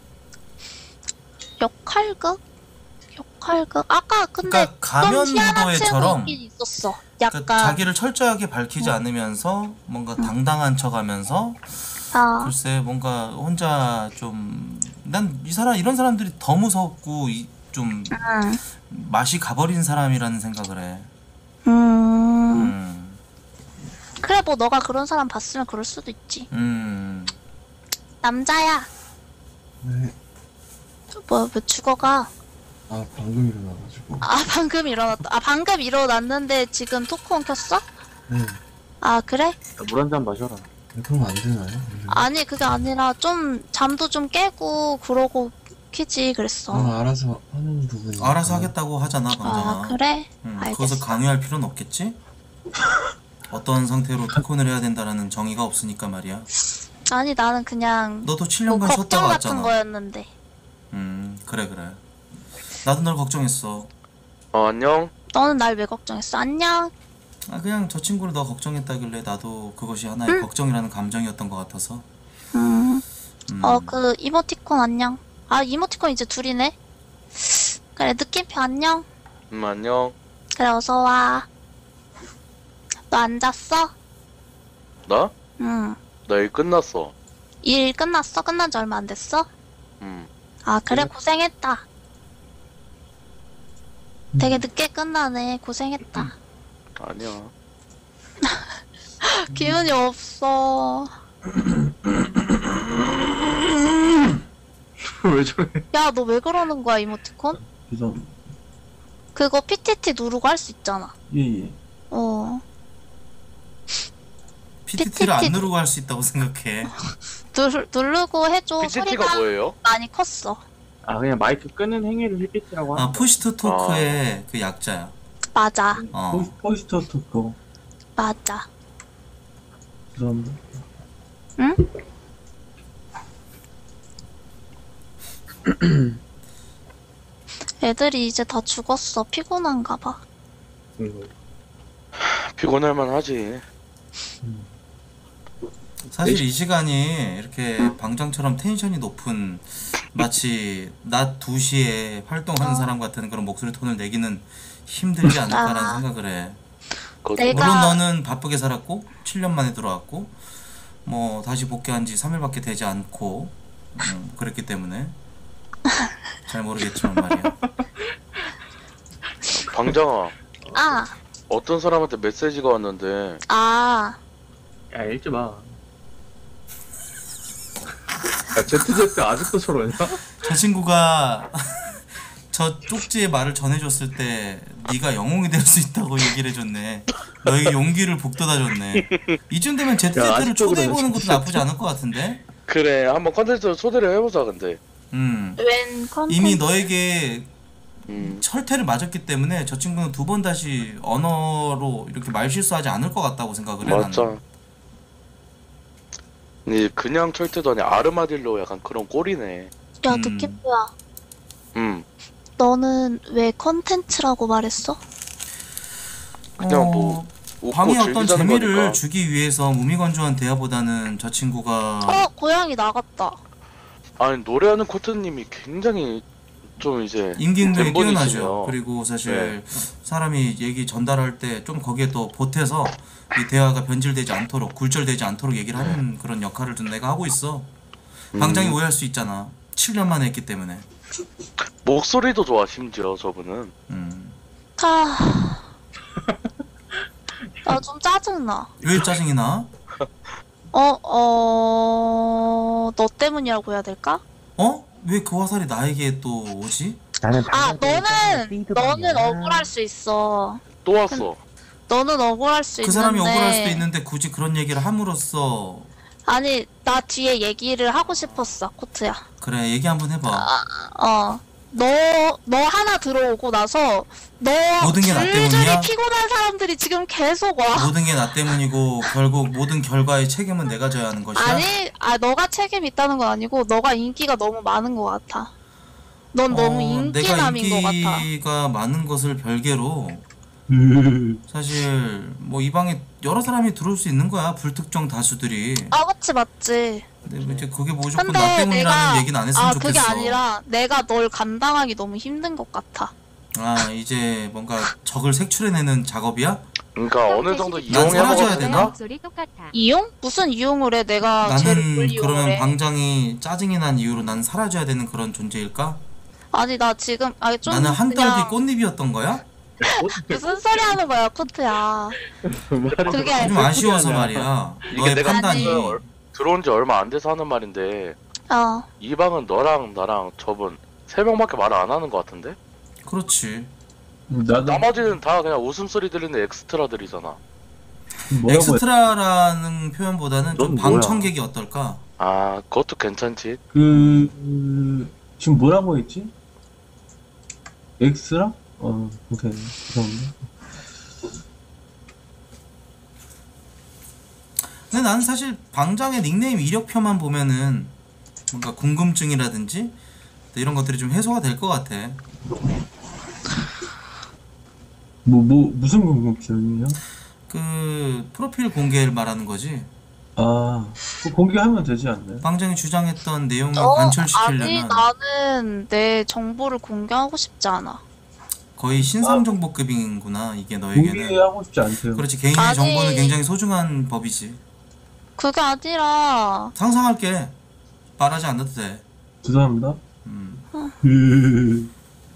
역할극? 역할극? 아까 근데 그러니까 가면 좀 희한한 무도회처럼 친구 있긴 있었어. 약간 그러니까 자기를 철저하게 밝히지 않으면서 뭔가 당당한 척하면서 아. 글쎄 뭔가 혼자 좀 난 이 사람 이런 사람들이 더 무섭고 이, 좀 응. 맛이 가버린 사람이라는 생각을 해. 음. 음. 그래 뭐 너가 그런 사람 봤으면 그럴 수도 있지. 음. 남자야. 네. 뭐야 왜 죽어가? 아, 방금 일어나가지고. 아 방금 일어났다. 아 방금 일어났는데 지금 토크온 켰어? 네. 아 그래? 물 한 잔 마셔라. 네, 그럼 안 되나요? 아니 그게 아니라 좀 잠도 좀 깨고 그러고 키지 그랬어. 아, 알아서 하는 부분이. 알아서 하겠다고 하잖아 방장아. 아 그래? 음, 알겠어. 그것을 강요할 필요는 없겠지? 어떤 상태로 토큰을 해야 된다라는 정의가 없으니까 말이야. 아니 나는 그냥 너도 칠 뭐 년간 걱정 쉬었다 같은 왔잖아. 거였는데. 음 그래 그래. 나도 널 걱정했어. 어, 안녕. 너는 날 왜 걱정했어? 안녕. 아 그냥 저 친구를 너 걱정했다길래 나도 그것이 하나의 걱정이라는 감정이었던 것 같아서. 음. 음. 어 그 이모티콘 안녕. 아 이모티콘 이제 둘이네. 그래 느낌표 안녕. 음, 안녕. 그래 어서 와. 너 안 잤어? 나? 응. 나 일 끝났어. 일 끝났어? 끝난 지 얼마 안 됐어? 음. 아 그래 응. 고생했다. 되게 늦게 끝나네. 고생했다. 아니야. 기운이 없어. 왜 저래? 야 너 왜 그러는 거야 이모티콘? 죄송. 그거 피티티 누르고 할 수 있잖아. 예예. 어. 피티티를 안 피티티. 누르고 할 수 있다고 생각해. 누르, 누르고 해줘. 피티티가 소리가 뭐예요? 많이 컸어. 아 그냥 마이크 끄는 행위를 피피티라고 하는 아 푸시 투 토크의 그 약자야. 맞아. 어. 포이- 포이스터 토커. 맞아. 죄송합니다. 응? 애들이 이제 다 죽었어. 피곤한가 봐. 피곤할만 하지. 사실 이 시간이 이렇게 방장처럼 텐션이 높은 마치 낮 두 시에 활동하는 사람 같은 그런 목소리 톤을 내기는 힘들지 않을까라는 아. 생각을 해. 내가- 물론 너는 바쁘게 살았고 칠 년 만에 들어왔고 뭐 다시 복귀한 지 삼 일밖에 되지 않고 음, 그랬기 때문에 잘 모르겠지만 말이야. 방장아, 아, 어떤 사람한테 메시지가 왔는데 아. 야 읽지 마. 야 제트제트 아직도 저러냐? 저 친구가 저 쪽지의 말을 전해줬을 때 네가 영웅이 될 수 있다고 얘기를 해줬네. 너에게 용기를 북돋아줬네. 이쯤 되면 야, 제트제트를 아직도 초대해보는 그러네, 것도 진짜. 나쁘지 않을 것 같은데? 그래 한번 컨텐츠로 초대를 해보자. 근데 음. 웬 컨텐츠? 이미 너에게 음. 철퇴를 맞았기 때문에 저 친구는 두 번 다시 언어로 이렇게 말실수하지 않을 것 같다고 생각을 해. 맞자. 나는. 네 그냥 철퇴도 아니 아르마딜로 약간 그런 꼴이네. 야, 음. 느낌표야. 음. 너는 왜 컨텐츠라고 말했어? 그냥 뭐 웃고 방에 어떤 즐기자는 재미를 거니까. 주기 위해서 무미건조한 대화보다는 저 친구가 어, 고양이 나갔다. 아니 노래하는 코트님이 굉장히 좀 이제 임기응변이 된 분이시네요. 뛰어나죠. 그리고 사실 네. 사람이 얘기 전달할 때 좀 거기에 또 보태서 이 대화가 변질되지 않도록 굴절되지 않도록 얘기를 하는 그런 역할을 좀 내가 하고 있어. 방장이 음. 오해할 수 있잖아. 칠 년 만에 했기 때문에. 목소리도 좋아 심지어 저분은. 음. 하... 나 좀 짜증나. 왜 짜증이 나? 어, 어... 너 때문이라고 해야 될까? 어? 왜 그 화살이 나에게 또 오지? 나는 아, 너는, 너는 억울할 수 있어. 또 왔어. 너는 억울할 수 그 있는데. 사람이 억울할 수도 있는데 굳이 그런 얘기를 함으로써 아니, 나 뒤에 얘기를 하고 싶었어, 코트야. 그래 얘기 한번 해봐. 어. 너, 너 하나 들어오고 나서, 너 모든 게 나 줄줄이 때문이야? 피곤한 사람들이 지금 계속 와. 모든 게 나 때문이고 결국 모든 결과의 책임은 내가 져야 하는 것이야. 아니, 아, 너가 책임 있다는 건 아니고, 너가 인기가 너무 많은 것 같아. 넌 너무 어, 내가 인기남인 것 같아. 인기가 많은 것을 별개로 사실 뭐 이 방에 여러 사람이 들어올 수 있는 거야. 불특정 다수들이. 아, 그치, 맞지. 근데 이제 그게 무조건 근데 나 때문이라는 내가, 얘기는 안 했으면 아, 좋겠어. 그게 아니라, 내가 널 감당하기 너무 힘든 것 같아. 아 이제 뭔가 적을 색출해내는 작업이야? 그러니까 어느 정도 난 이용해 사라져야 먹어야 되나? 목소리 똑같아. 이용? 무슨 이용을 해? 내가 쟤를 뭘 나는 이용을 그러면 해? 방장이 짜증이 난 이유로 난 사라져야 되는 그런 존재일까? 아니, 나 지금, 아니, 좀. 나는 한떨기 그냥 꽃잎이었던 거야? 무슨 소리 하는 거야, 코트야. 그게 좀 아쉬워서 말이야. 이게 너의 내가 판단이. 얼- 들어온 지 얼마 안 돼서 하는 말인데 어. 이 방은 너랑 나랑 저분 세 명밖에 말을 안 하는 것 같은데? 그렇지. 나도 나머지는 다 그냥 웃음소리 들리는 엑스트라들이잖아. 뭐라고 엑스트라라는 표현보다는 좀 넌 뭐야? 방청객이 어떨까? 아 그것도 괜찮지. 그, 그 지금 뭐라고 했지? 엑스라? 어, 오케이. 죄송합니다. 근데 나는 사실 방장의 닉네임 이력표만 보면은 뭔가 궁금증이라든지 이런 것들이 좀 해소가 될 것 같아. 뭐, 뭐, 무슨 궁금증이요? 그 프로필 공개를 말하는 거지. 아, 그거 공개하면 되지 않나요? 방장이 주장했던 내용을 어, 아니, 관철시키려면 나는 내 정보를 공개하고 싶지 않아. 거의 신상정보급이구나 이게 너에게는. 공개하고 싶지 않대요. 그렇지, 개인의 아니. 정보는 굉장히 소중한 법이지. 그게 아니라, 상상할게. 말하지 않아도 돼. 죄송합니다. 음.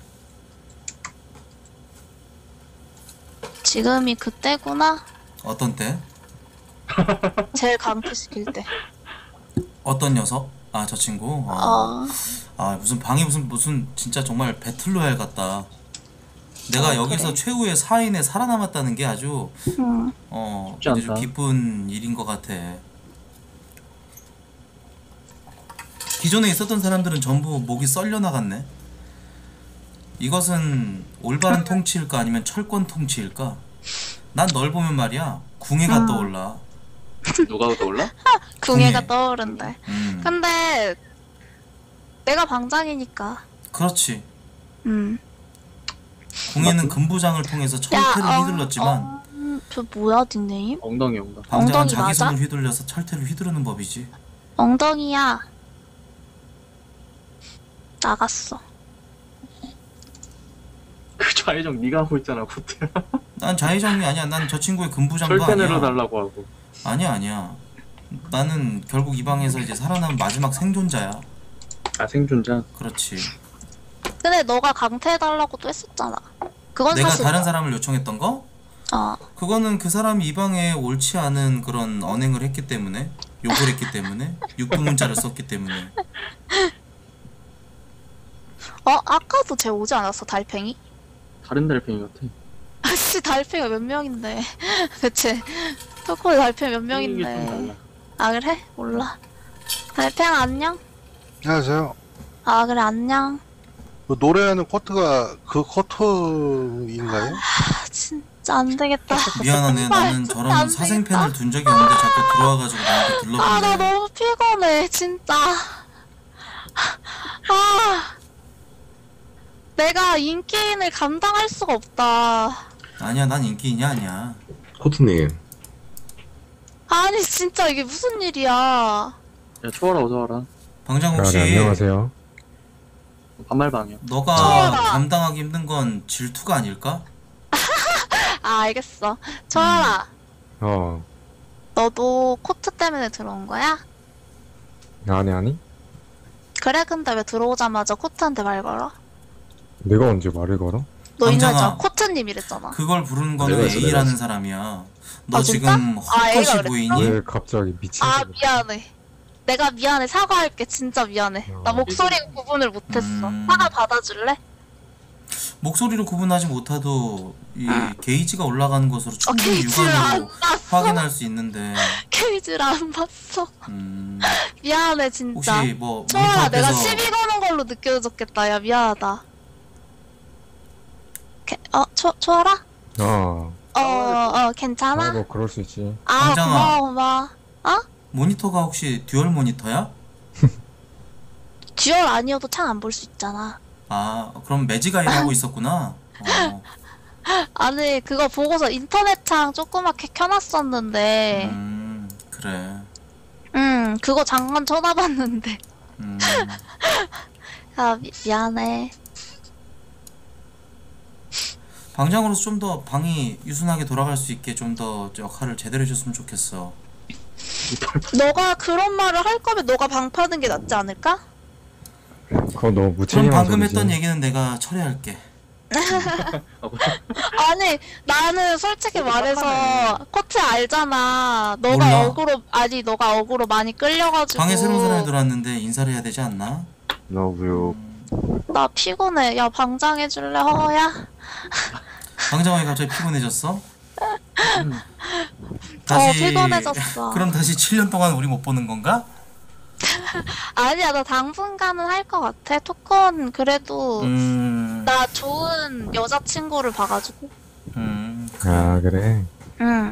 지금이 그때구나? 어떤 때? 제일 강퇴시킬 때. 어떤 녀석? 아 저 친구? 아, 어. 아 무슨 방이 무슨 무슨 진짜 정말 배틀로얄 같다. 내가 어, 여기서 그래. 최후의 사 인에 살아남았다는 게 아주 응. 어 쉽지 아주 좀 않다. 기쁜 일인 것 같아. 기존에 있었던 사람들은 전부 목이 썰려 나갔네. 이것은 올바른 통치일까 아니면 철권 통치일까? 난 널 보면 말이야 궁예가 음. 떠올라. 누가 떠올라? 궁예가 궁예. 떠오른대. 음. 근데 내가 방장이니까. 그렇지. 음. 궁예는 금부장을 통해서 철퇴를 어, 휘둘렀지만 어, 음, 저 뭐야 닉네임? 엉덩이 엉덩이. 방장은 엉덩이 자기 맞아? 손을 휘둘려서 철퇴를 휘두르는 법이지. 엉덩이야. 나갔어. 그 좌회전 네가 하고 있잖아 코트야. 난 좌회전이 아니야. 난 저 친구의 금부장도 철퇴 아니야. 내려달라고 하고. 아니야 아니야. 나는 결국 이 방에서 이제 살아남은 마지막 생존자야. 아 생존자. 그렇지. 근데 너가 강퇴해달라고도 했었잖아. 그건 내가 사실. 다른 사람을 요청했던 거? 어. 그거는 그 사람이 이 방에 옳지 않은 그런 언행을 했기 때문에, 욕을 했기 때문에, 육두문자를 썼기 때문에. 어 아까도 쟤 오지 않았어 달팽이? 다른 달팽이 같아. 아씨 달팽이가 몇 명인데 대체 토코의 달팽이 몇 이게 좀 달라. 명인데. 아 그래? 몰라. 달팽아 안녕? 안녕하세요. 아 그래 안녕. 그 노래하는 코트가 그 코트인가요? 아 진짜 안 되겠다. 미안하네. 나는 진짜 저런 안 사생팬을 둔 적이 없는데 자꾸 들어와가지고 나한테 아 나 들러붙네. 너무 피곤해 진짜. 아 내가 인기인을 감당할 수가 없다. 아니야, 난 인기인이 아니야. 코트님. 아니 진짜 이게 무슨 일이야. 야 초월아 어서 와라. 방장 혹시 안녕하세요. 반말방이야. 너가 초월아. 감당하기 힘든 건 질투가 아닐까? 아 알겠어. 초아라 어, 너도 코트 때문에 들어온 거야? 아니, 아니. 그래 근데 왜 들어오자마자 코트한테 말 걸어? 내가 언제 말을 걸어? 너 방장아. 인사했잖아. 코트님 이랬잖아. 그걸 부르는 거는 내가 했어, 내가 A라는 했어. 사람이야. 너 아, 진짜? 지금 아, A가 헛것이 그랬어? 보이니? 왜 갑자기 미친 아 소리. 미안해. 내가 미안해. 사과할게. 진짜 미안해. 나 목소리 구분을 못했어. 음. 사과 받아줄래? 목소리로 구분하지 못해도 이 게이지가 올라가는 것으로 충분히 아. 게이지를 안 육안으로 확인할 수 있는데 케이지를 안 봤어. 음, 미안해 진짜. 혹시 뭐 모니터 초아라 내가 앞에서 시비 거는 걸로 느껴졌겠다. 야 미안하다. 게, 어? 초, 초아라? 어, 어, 어, 괜찮아? 아, 뭐 그럴 수 있지. 아, 방장아. 고마워, 고마워. 어? 모니터가 혹시 듀얼 모니터야? 듀얼 아니어도 창 안 볼 수 있잖아. 아 그럼 매지가이를 하고 있었구나. 어, 아니, 그거 보고서 인터넷 창 조그맣게 켜놨었는데, 음, 그래. 음, 그거 잠깐 쳐다봤는데. 음, 아, 미, 미안해. 방장으로서 좀 더 방이 유순하게 돌아갈 수 있게 좀 더 역할을 제대로 해줬으면 좋겠어. 너가 그런 말을 할 거면 너가 방 파는 게 낫지 않을까? 그건 너무 그럼 무책임한 방금 소리지. 했던 얘기는 내가 처리할게. 아니, 나는 솔직히 말해서 코트 알잖아. 너가 몰라. 어그로, 아니, 너가 어그로 많이 끌려가지고. 방에 새로운 사람이 들어왔는데 인사를 해야 되지 않나? 너무 나 피곤해. 야, 방장 해줄래, 허야? 방장이 갑자기 피곤해졌어? 어, 피곤해졌어. 그럼 다시 칠 년 동안 우리 못 보는 건가? 아니야, 나 당분간은 할 것 같아. 토큰 그래도 음, 나 좋은 여자친구를 봐가지고. 음, 아 그래. 응.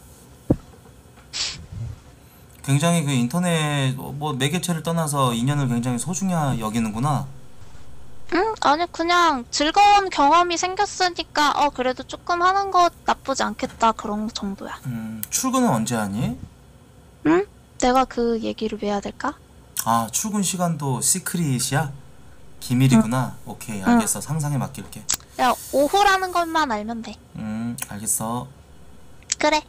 굉장히 그 인터넷 뭐 매개체를 떠나서 인연을 굉장히 소중히 여기는구나. 응? 아니, 그냥 즐거운 경험이 생겼으니까, 어, 그래도 조금 하는 거 나쁘지 않겠다. 그런 정도야. 음, 출근은 언제 하니? 응? 내가 그 얘기를 왜 해야 될까? 아, 출근 시간도 시크릿이야? 기밀이구나. 오케이, 알겠어. 상상에 맡길게. 야, 오후라는 것만 알면 돼. 음, 알겠어. 그래.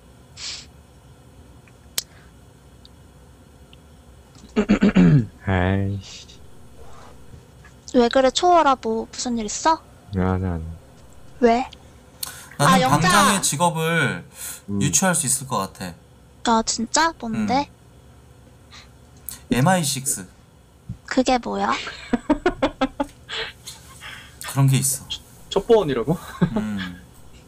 아이씨. 왜 그래, 초월아, 뭐, 무슨 일 있어? 아니 아니. 왜? 나는 아, 영자. 방장의 직업을 음. 유추할 수 있을 것 같아. 아, 진짜? 뭔데? 엠아이 식스. 그게 뭐야? 그런 게 있어. 첩보원이라고? 음.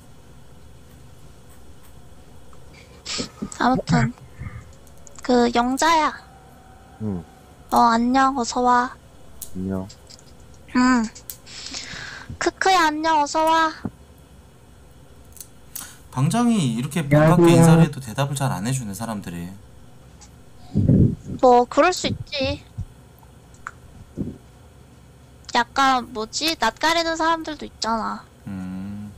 아무튼 그 영자야. 응. 어 안녕 어서 와. 안녕. 음. 링크야 안녕 어서와. 방장이 이렇게 반갑게 인사를 해도 대답을 잘 안 해주네 사람들이. 뭐 그럴 수 있지. 약간 뭐지 낯가리는 사람들도 있잖아. 음.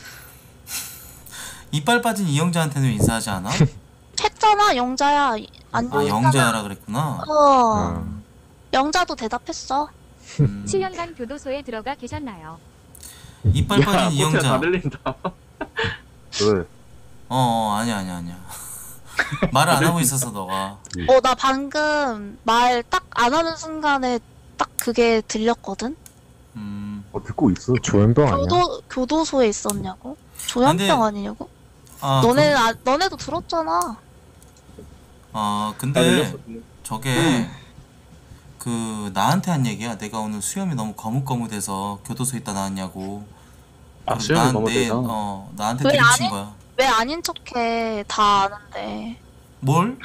이빨 빠진 이영자한테는 인사하지 않아? 했잖아 영자야. 안녕. 아 영자라 그랬구나. 어. 영자도 대답했어. 음. 칠 년간 교도소에 들어가 계셨나요? 이빨 빠진 이영자. 다 들린다. 왜? 어 아니야 아니야 아니야. 말을 안 하고 있어서 너가. 어 나 방금 말 딱 안 하는 순간에 딱 그게 들렸거든. 음. 어 듣고 있어. 조현병 아니야? 교도 교도소에 있었냐고? 조현병 근데- 아니냐고? 아 너네 그, 아, 너네도 들었잖아. 아 다 근데 들렸어. 저게 그 나한테 한 얘기야. 내가 오늘 수염이 너무 거뭇거뭇해서 교도소에 있다 나왔냐고. 아, 그리고 수염이 난- 거뭇해서? 내- 어 나한테 왜 들이친 아니? 거야. 왜 아닌 척해? 다 아는데. 뭘?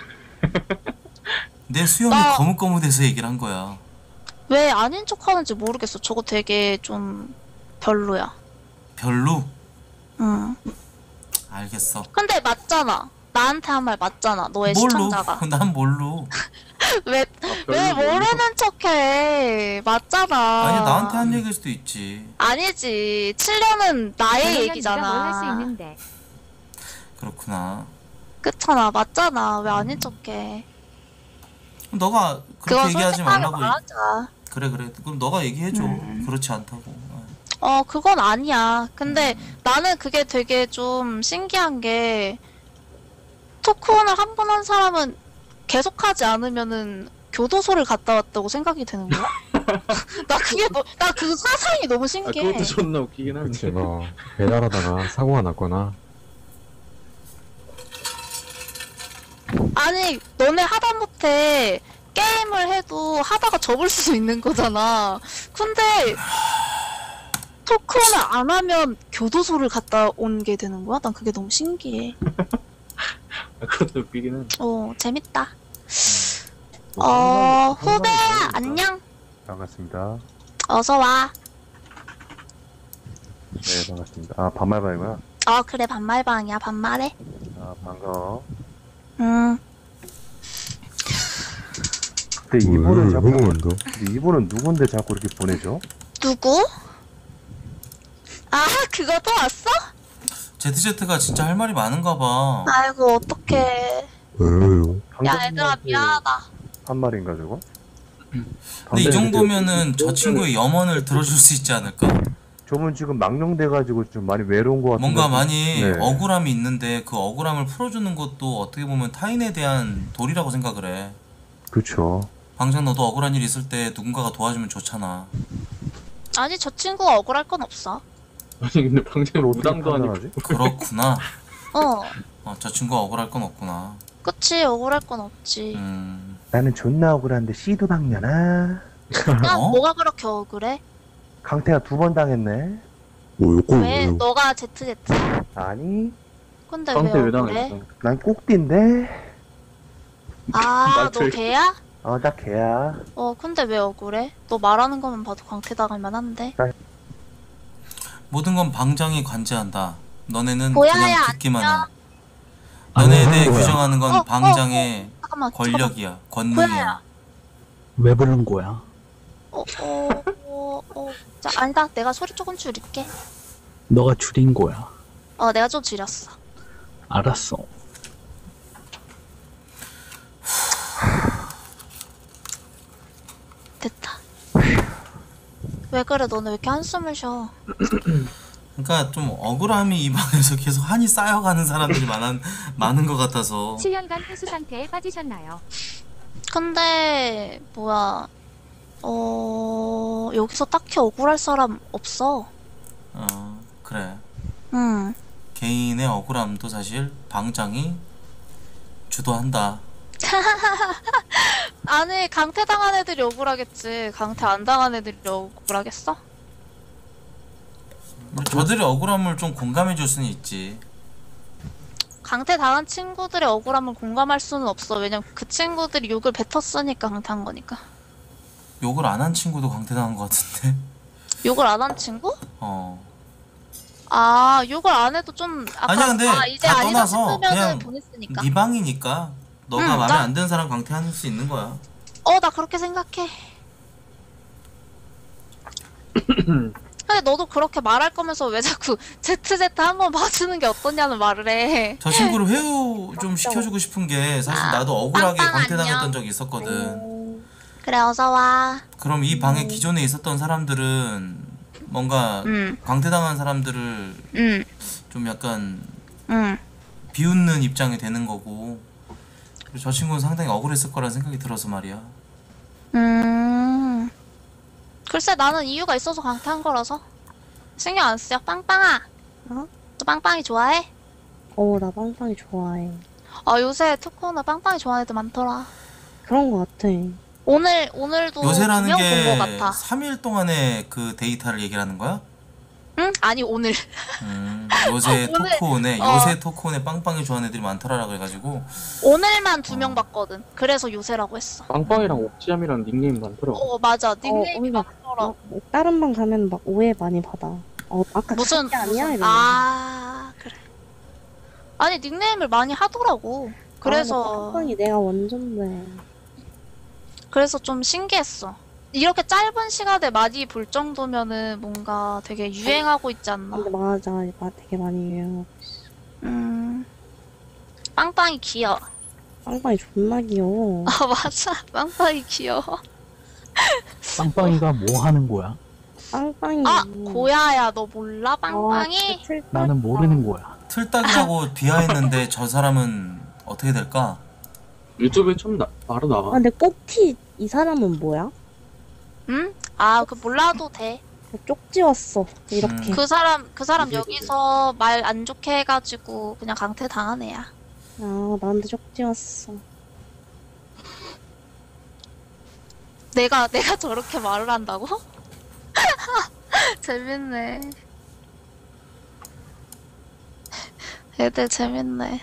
내 수염이 나- 거뭇거뭇해서 얘기를 한 거야. 왜 아닌 척 하는지 모르겠어. 저거 되게 좀 별로야. 별로? 응. 알겠어. 근데 맞잖아. 나한테 한 말 맞잖아. 너의 뭘로? 시청자가. 난 뭘로? 왜, 왜 모르는 척해? 맞잖아. 아니 나한테 한 얘기일 수도 있지. 아니지. 칠 년은 나의 그러면 얘기잖아. 네가 뭘 할 수 있는데. 그렇구나. 그렇잖아. 맞잖아. 왜 아닌 척해? 그럼 너가 그렇게 그건 얘기하지 솔직하게 말라고. 말하자. 그래 그래. 그럼 너가 얘기해줘. 음. 그렇지 않다고. 어, 그건 아니야. 근데 음. 나는 그게 되게 좀 신기한 게, 토크온을 한 번 한 사람은 계속하지 않으면은 교도소를 갔다 왔다고 생각이 되는 거야? 나 그게 너, 나 그 사상이 너무 아, 신기해. 그것도 존나 웃기긴 한데. 그치 뭐 배달하다가 사고가 났거나. 아니, 너네 하다못해 게임을 해도 하다가 접을 수도 있는 거잖아. 근데 토크온을 안 하면 교도소를 갔다 온 게 되는 거야? 난 그게 너무 신기해. 아, 그것도 웃기긴 한데. 어, 재밌다. 어, 후배야, 안녕. 반갑습니다. 어서 와. 네 반갑습니다. 아 반말방이구나. 어, 그래, 반말방이야, 반말해. 아 반가워. 응. 근데 이분은 왜, 자꾸 왜 그런다? 근데 이분은 누군데 자꾸 이렇게 보내죠? 누구? 아, 그거 또 왔어? 제트제트가 진짜 할 말이 많은가 봐. 아이고, 어떡해. 왜요? 야, 얘들아, 미안하다. 한 말인가 저거? 근데 이 정도면은 저 친구의 염원을 들어줄 수 있지 않을까? 저분 지금 망령돼가지고 좀 많이 외로운 것 같은데. 뭔가 많이 네. 억울함이 있는데 그 억울함을 풀어주는 것도 어떻게 보면 타인에 대한 도리라고 생각을 해. 그쵸. 방장 너도 억울한 일 있을 때 누군가가 도와주면 좋잖아. 아니, 저 친구가 억울할 건 없어. 아니 근데 방금 어떻게 무당도 아니고. 판단하지? 그렇구나. 어, 어, 저 친구가 억울할 건 없구나. 그치, 억울할 건 없지. 음. 나는 존나 억울한데 씨도 당면아. 야, 어? 뭐가 그렇게 억울해? 강태가 두 번 당했네. 뭐 요거 왜? 너가 제트제트? 아니, 근데 강태 왜 왜 억울해? 당했어? 난 꼭띠인데. 아, 너 맞죠? 걔야? 어, 나 걔야. 어, 근데 왜 억울해? 너 말하는 것만 봐도 광태당할 만한데. 모든 건 방장이 관제한다. 너네는 뭐야, 그냥 야, 듣기만 안녕. 해. 너네에 대해 뭐야. 규정하는 건 어, 어, 방장의 잠깐만, 권력이야. 뭐야? 권능이야. 왜 부른 거야? 어, 어, 어, 어. 자, 아니다. 내가 소리 조금 줄일게. 너가 줄인 거야. 어, 내가 좀 줄였어. 알았어. 됐다. 왜 그래? 너는 왜 이렇게 한숨을 쉬어? 그러니까 좀 억울함이 이 방에서 계속 한이 쌓여가는 사람들이 많은 많은 것 같아서. 칠 년간 회수 상태에 빠지셨나요? 근데 뭐야? 어, 여기서 딱히 억울할 사람 없어. 어 그래. 응. 개인의 억울함도 사실 방장이 주도한다. 아니, 강퇴 당한 애들이 억울하겠지. 강퇴 안 당한 애들이 억울하겠어? 저들의 억울함을 좀 공감해 줄 수는 있지. 강퇴 당한 친구들의 억울함을 공감할 수는 없어. 왜냐면 그 친구들이 욕을 뱉었으니까 강퇴한 거니까. 욕을 안 한 친구도 강퇴당한 것 같은데. 욕을 안 한 친구? 어. 아 욕을 안 해도 좀 아까 아니야 근데 아, 이제 다 아니다 떠나서 싶으면은 그냥 보냈으니까. 네 방이니까 너가 응, 마음에 나- 안 드는 사람 강퇴할 수 있는 거야. 어 나 그렇게 생각해. 근데 너도 그렇게 말할 거면서 왜 자꾸 제트제트 한번 봐주는 게 어떠냐는 말을 해. 저 친구를 회유 좀 시켜주고 싶은 게 사실 나도 억울하게 빵빵 강퇴당했던 안녕. 적이 있었거든. 그래 어서 와. 그럼 이 방에 기존에 있었던 사람들은 뭔가 음. 강퇴당한 사람들을 음. 좀 약간 음. 비웃는 입장이 되는 거고, 그리고 저 친구는 상당히 억울했을 거라는 생각이 들어서 말이야. 음. 글쎄 나는 이유가 있어서 강퇴한 거라서 신경 안 쓰여. 빵빵아. 어? 너 빵빵이 좋아해? 어, 나 빵빵이 좋아해. 아 요새 투코는 빵빵이 좋아하는 애들 많더라. 그런 거 같아. 오늘 오늘도 요새라는 두명 본 거 게 같아. 삼 일 동안의 그 데이터를 얘기하는 거야? 응? 아니 오늘. 음, 요새 오늘- 토크온에 어. 요새 토크온에 빵빵이 좋아하는 애들이 많더라 그래가지고 오늘만 두 명 봤거든. 그래서 요새라고 했어. 빵빵이랑 옥지암이랑 닉네임 많더라고. 어 맞아. 닉네임이 막, 많더라. 막 다른 방 가면 막 오해 많이 받아. 어, 아까 무슨 그게 아니야? 무슨 이러면서. 아 그래. 아니 닉네임을 많이 하더라고. 그래서 아, 빵빵이 내가 원조인데. 그래서 좀 신기했어. 이렇게 짧은 시간에 많이 볼 정도면은 뭔가 되게 유행하고 있지 않나. 근데 맞아, 마- 되게 많이 유행하고 있어. 음. 빵빵이 귀여워. 빵빵이 존나 귀여워. 아 맞아. 빵빵이 귀여워. 빵빵이가 뭐 하는 거야? 빵빵이. 아 고야야 너 몰라 빵빵이? 나는 모르는 거야. 틀딱이라고 비하했는데 저 사람은 어떻게 될까? 유튜브에 좀 나, 바로 나와. 아, 근데 꼭티 이 사람은 뭐야? 응? 아 그 몰라도 돼. 쪽지웠어. 이렇게. 그 사람 그 사람 여기서 말 안 좋게 해가지고 그냥 강퇴 당한 애야. 아, 나한테 쪽지웠어. 내가 내가 저렇게 말을 한다고? 재밌네. 애들 재밌네.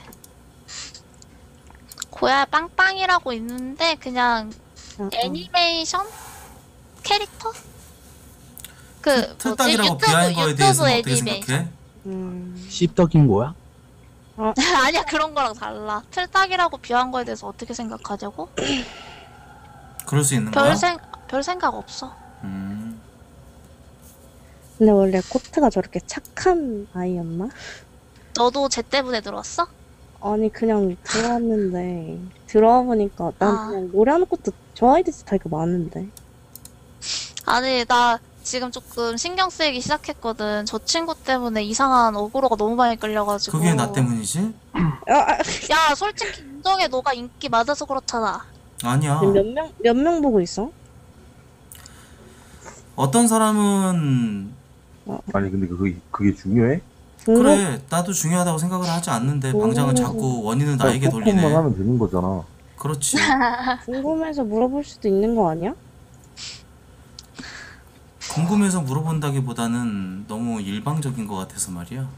고야 빵빵이라고 있는데 그냥 애니메이션 캐릭터? 그 뭐지 틀딱이라고 유튜브 비하한 거에 유튜브 대해서는 어떻게 애니메이션. 생각해? 음. 씹덕인 거야? 아니야 그런 거랑 달라. 틀딱이라고 비하한 거에 대해서 어떻게 생각하냐고? 그럴 수 있는 거야? 별 생 별 생각 없어. 음. 근데 원래 코트가 저렇게 착한 아이였나? 너도 쟤 때문에 들어왔어? 아니, 그냥 들어왔는데, 들어와 보니까 난 아. 그냥 노래 하는 것도 저 아이들 스타일가 많은데. 아니 나 지금 조금 신경 쓰이기 시작했거든. 저 친구 때문에 이상한 어그로가 너무 많이 끌려가지고. 그게 나 때문이지? 야 솔직히 인정해. 너가 인기 많아서 그렇잖아. 아니야. 몇 명, 몇 명 보고 있어? 어떤 사람은 아니 근데 그게 그게 중요해? 그래 나도 중요하다고 생각을 하지 않는데 방장은 자꾸 원인을 나에게 돌리네. 토크만 하면 되는 거잖아. 그렇지. 궁금해서 물어볼 수도 있는 거 아니야? 궁금해서 물어본다기보다는 너무 일방적인 것 같아서 말이야.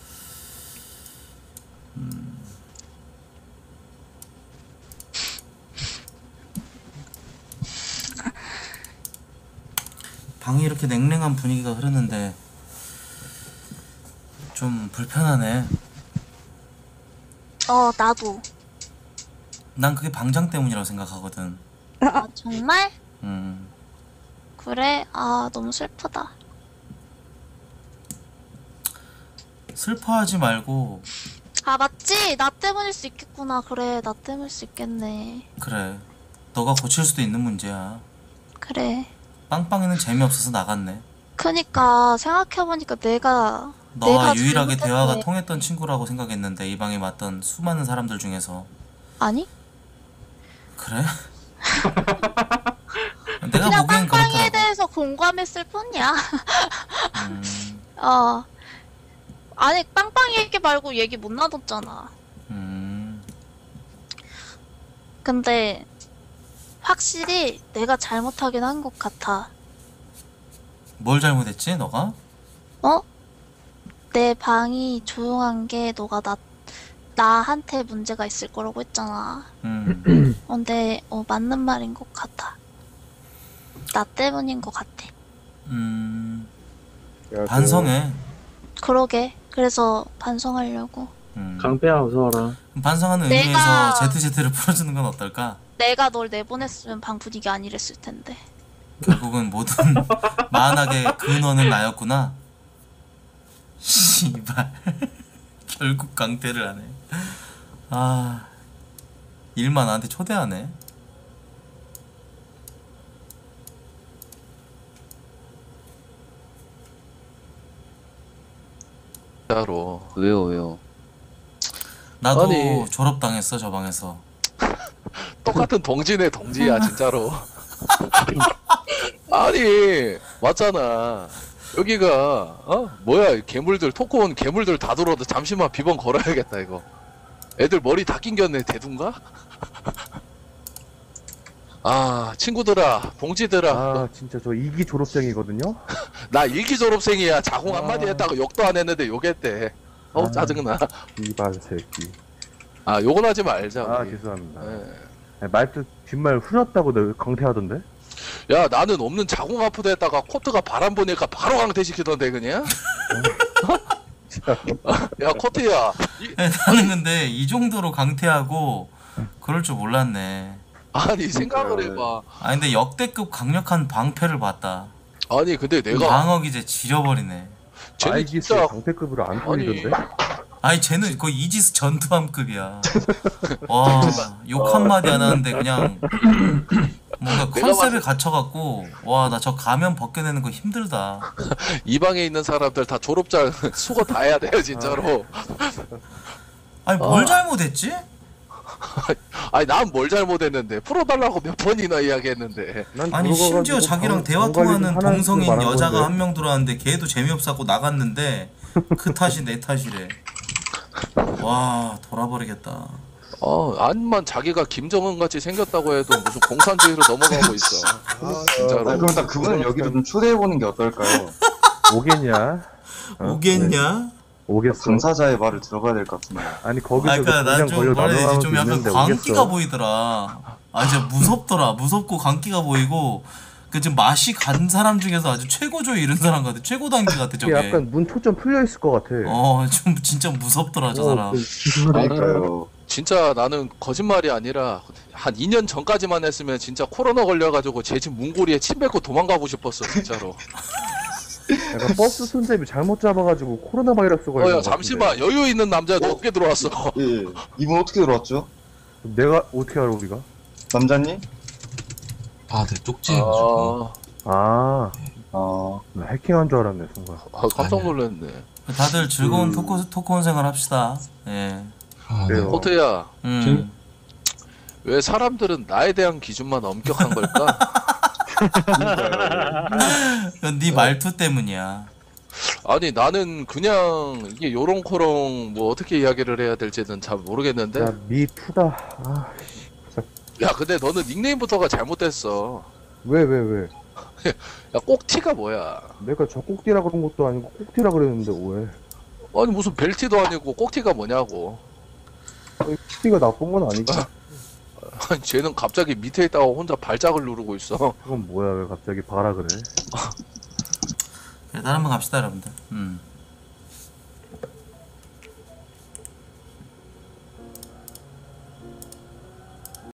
음. 방이 이렇게 냉랭한 분위기가 흐르는데 좀 불편하네. 어 나도. 난 그게 방장 때문이라고 생각하거든. 아 정말? 음. 그래? 아 너무 슬프다. 슬퍼하지 말고 아 맞지? 나 때문일 수 있겠구나. 그래 나 때문일 수 있겠네. 그래 너가 고칠 수도 있는 문제야. 그래. 빵빵이는 재미없어서 나갔네. 그니까 생각해보니까 내가 너와 내가 유일하게 잘못했네. 대화가 통했던 친구라고 생각했는데 이 방에 맞던 수많은 사람들 중에서. 아니? 그래? 내가 그냥 보기엔 빵빵이에 그렇더라고. 대해서 공감했을 뿐이야. 음, 어. 아니 빵빵이 얘기 말고 얘기 못 나눴잖아. 음. 근데 확실히 내가 잘못하긴 한 것 같아. 뭘 잘못했지 너가? 어? 내 방이 조용한 게 너가 나 나한테 문제가 있을 거라고 했잖아. 음. 어, 근데 어, 맞는 말인 것 같아. 나 때문인 것 같아. 음. 야, 반성해. 그러게. 그래서 반성하려고. 음. 강패야 어서 와라. 반성하는 내가- 의미에서 제트제트를 풀어주는 건 어떨까? 내가 널 내보냈으면 방 분위기 안 이랬을 텐데. 결국은 모든 만악의 근원은 나였구나. 씨발. 결국 강퇴를 하네. 아, 일만 나한테 초대하네. 진짜로. 왜요 왜요? 나도 아니. 졸업당했어 저 방에서. 똑같은 동지네 동지야 진짜로. 아니 맞잖아. 여기가 어 뭐야 이 괴물들 토크온 괴물들 다 들어도 잠시만 비번 걸어야겠다 이거. 애들 머리 다 낑겼네 대둔가? 아 친구들아 동지들아 아 진짜 저 이기 졸업생이거든요. 나 일기 졸업생이야. 자공 한마디 했다고 욕도 안 했는데 욕했대. 어우 아. 짜증나. 이발 새끼. 아 욕은 하지 말자. 아 우리. 죄송합니다. 예. 아니, 말투 뒷말 흐렸다고 내 강퇴하던데. 야 나는 없는 자궁 아프다 했다가 코트가 바람 보니까 바로 강퇴시키던데 그냥? 야 코트야 이- 나는 근데 이 정도로 강퇴하고 그럴 줄 몰랐네. 아니 생각을 해봐. 아 근데 역대급 강력한 방패를 봤다. 아니 근데 내가 방어 기제 지려버리네. 쟤는 아이기스 진짜 강퇴급으로 안 아니 풀리던데. 아니 쟤는 거의 이지스 전투함급이야. 와, 욕 한마디 안 하는데 그냥 뭔가 내가 컨셉에 봤을- 갇혀갖고 와 나 저 가면 벗겨내는 거 힘들다. 이 방에 있는 사람들 다 졸업장 수거 다 해야 돼요 진짜로. 아니 뭘 어. 잘못했지? 아니 난 뭘 잘못했는데 풀어달라고 몇 번이나 이야기했는데. 아니 심지어 자기랑 대화 통하는 동성인 여자가 건데. 한 명 들어왔는데 걔도 재미없었고 나갔는데 그 탓이 내 탓이래. 와 돌아버리겠다. 어 안만 자기가 김정은 같이 생겼다고 해도 무슨 공산주의로 넘어가고 있어. 아, 진짜로. 아, 그럼 딱 그분을 여기로 좀 초대해보는 게 어떨까요? 오겠냐? 어? 오겠냐? 오겠어. 당사자의 말을 들어봐야 될 것 같은데. 아니 아 거기서 그니까 그냥 난좀 걸려 뭐라 해야 되지 나눠가면서 좀 약간 있는데 광기가 오겠어. 보이더라. 아 진짜 무섭더라. 무섭고 광기가 보이고 그 지금 맛이 간 사람 중에서 아주 최고조에 이른 사람 같아. 최고 단계 같아 저게. 약간 문 초점 풀려 있을 것 같아. 어 좀 진짜 무섭더라 저 어, 사람. 그- 그러니까요. 진짜 나는 거짓말이 아니라 한 이 년 전까지만 했으면 진짜 코로나 걸려가지고 제 집 문고리에 침 뱉고 도망가고 싶었어 진짜로. 약간 버스 손잡이 잘못 잡아가지고 코로나 바이러스 걸린 어야 것 같은데. 잠시만 여유 있는 남자 너 어떻게 들어왔어? 예, 이분 어떻게 들어왔죠? 내가 어떻게 알아 우리가? 남자님? 아, 네, 쪽지해가지고. 아, 아, 아, 나 해킹한 줄 알았네 순간. 아 깜짝 놀랐네. 다들 즐거운 음. 토크 토크온 생활 합시다. 예. 아, 그래요. 호트야 음. 왜 사람들은 나에 대한 기준만 엄격한 걸까? 그건 네 말투 때문이야. 아니 나는 그냥 이게 요롱코롱 뭐 어떻게 이야기를 해야 될지는 잘 모르겠는데. 야 미투다. 아, 야 근데 너는 닉네임부터가 잘못됐어. 왜 왜 왜? 야 꼭티가 뭐야? 내가 저 꼭지라 그런 것도 아니고 꼭지라 그랬는데 왜? 아니 무슨 벨티도 아니고 꼭티가 뭐냐고. 꼭지가 나쁜 건 아니고. 아니 쟤는 갑자기 밑에 있다가 혼자 발작을 누르고 있어. 그건 뭐야 왜 갑자기 봐라 그래? 네, 다른 번 갑시다 여러분들. 음.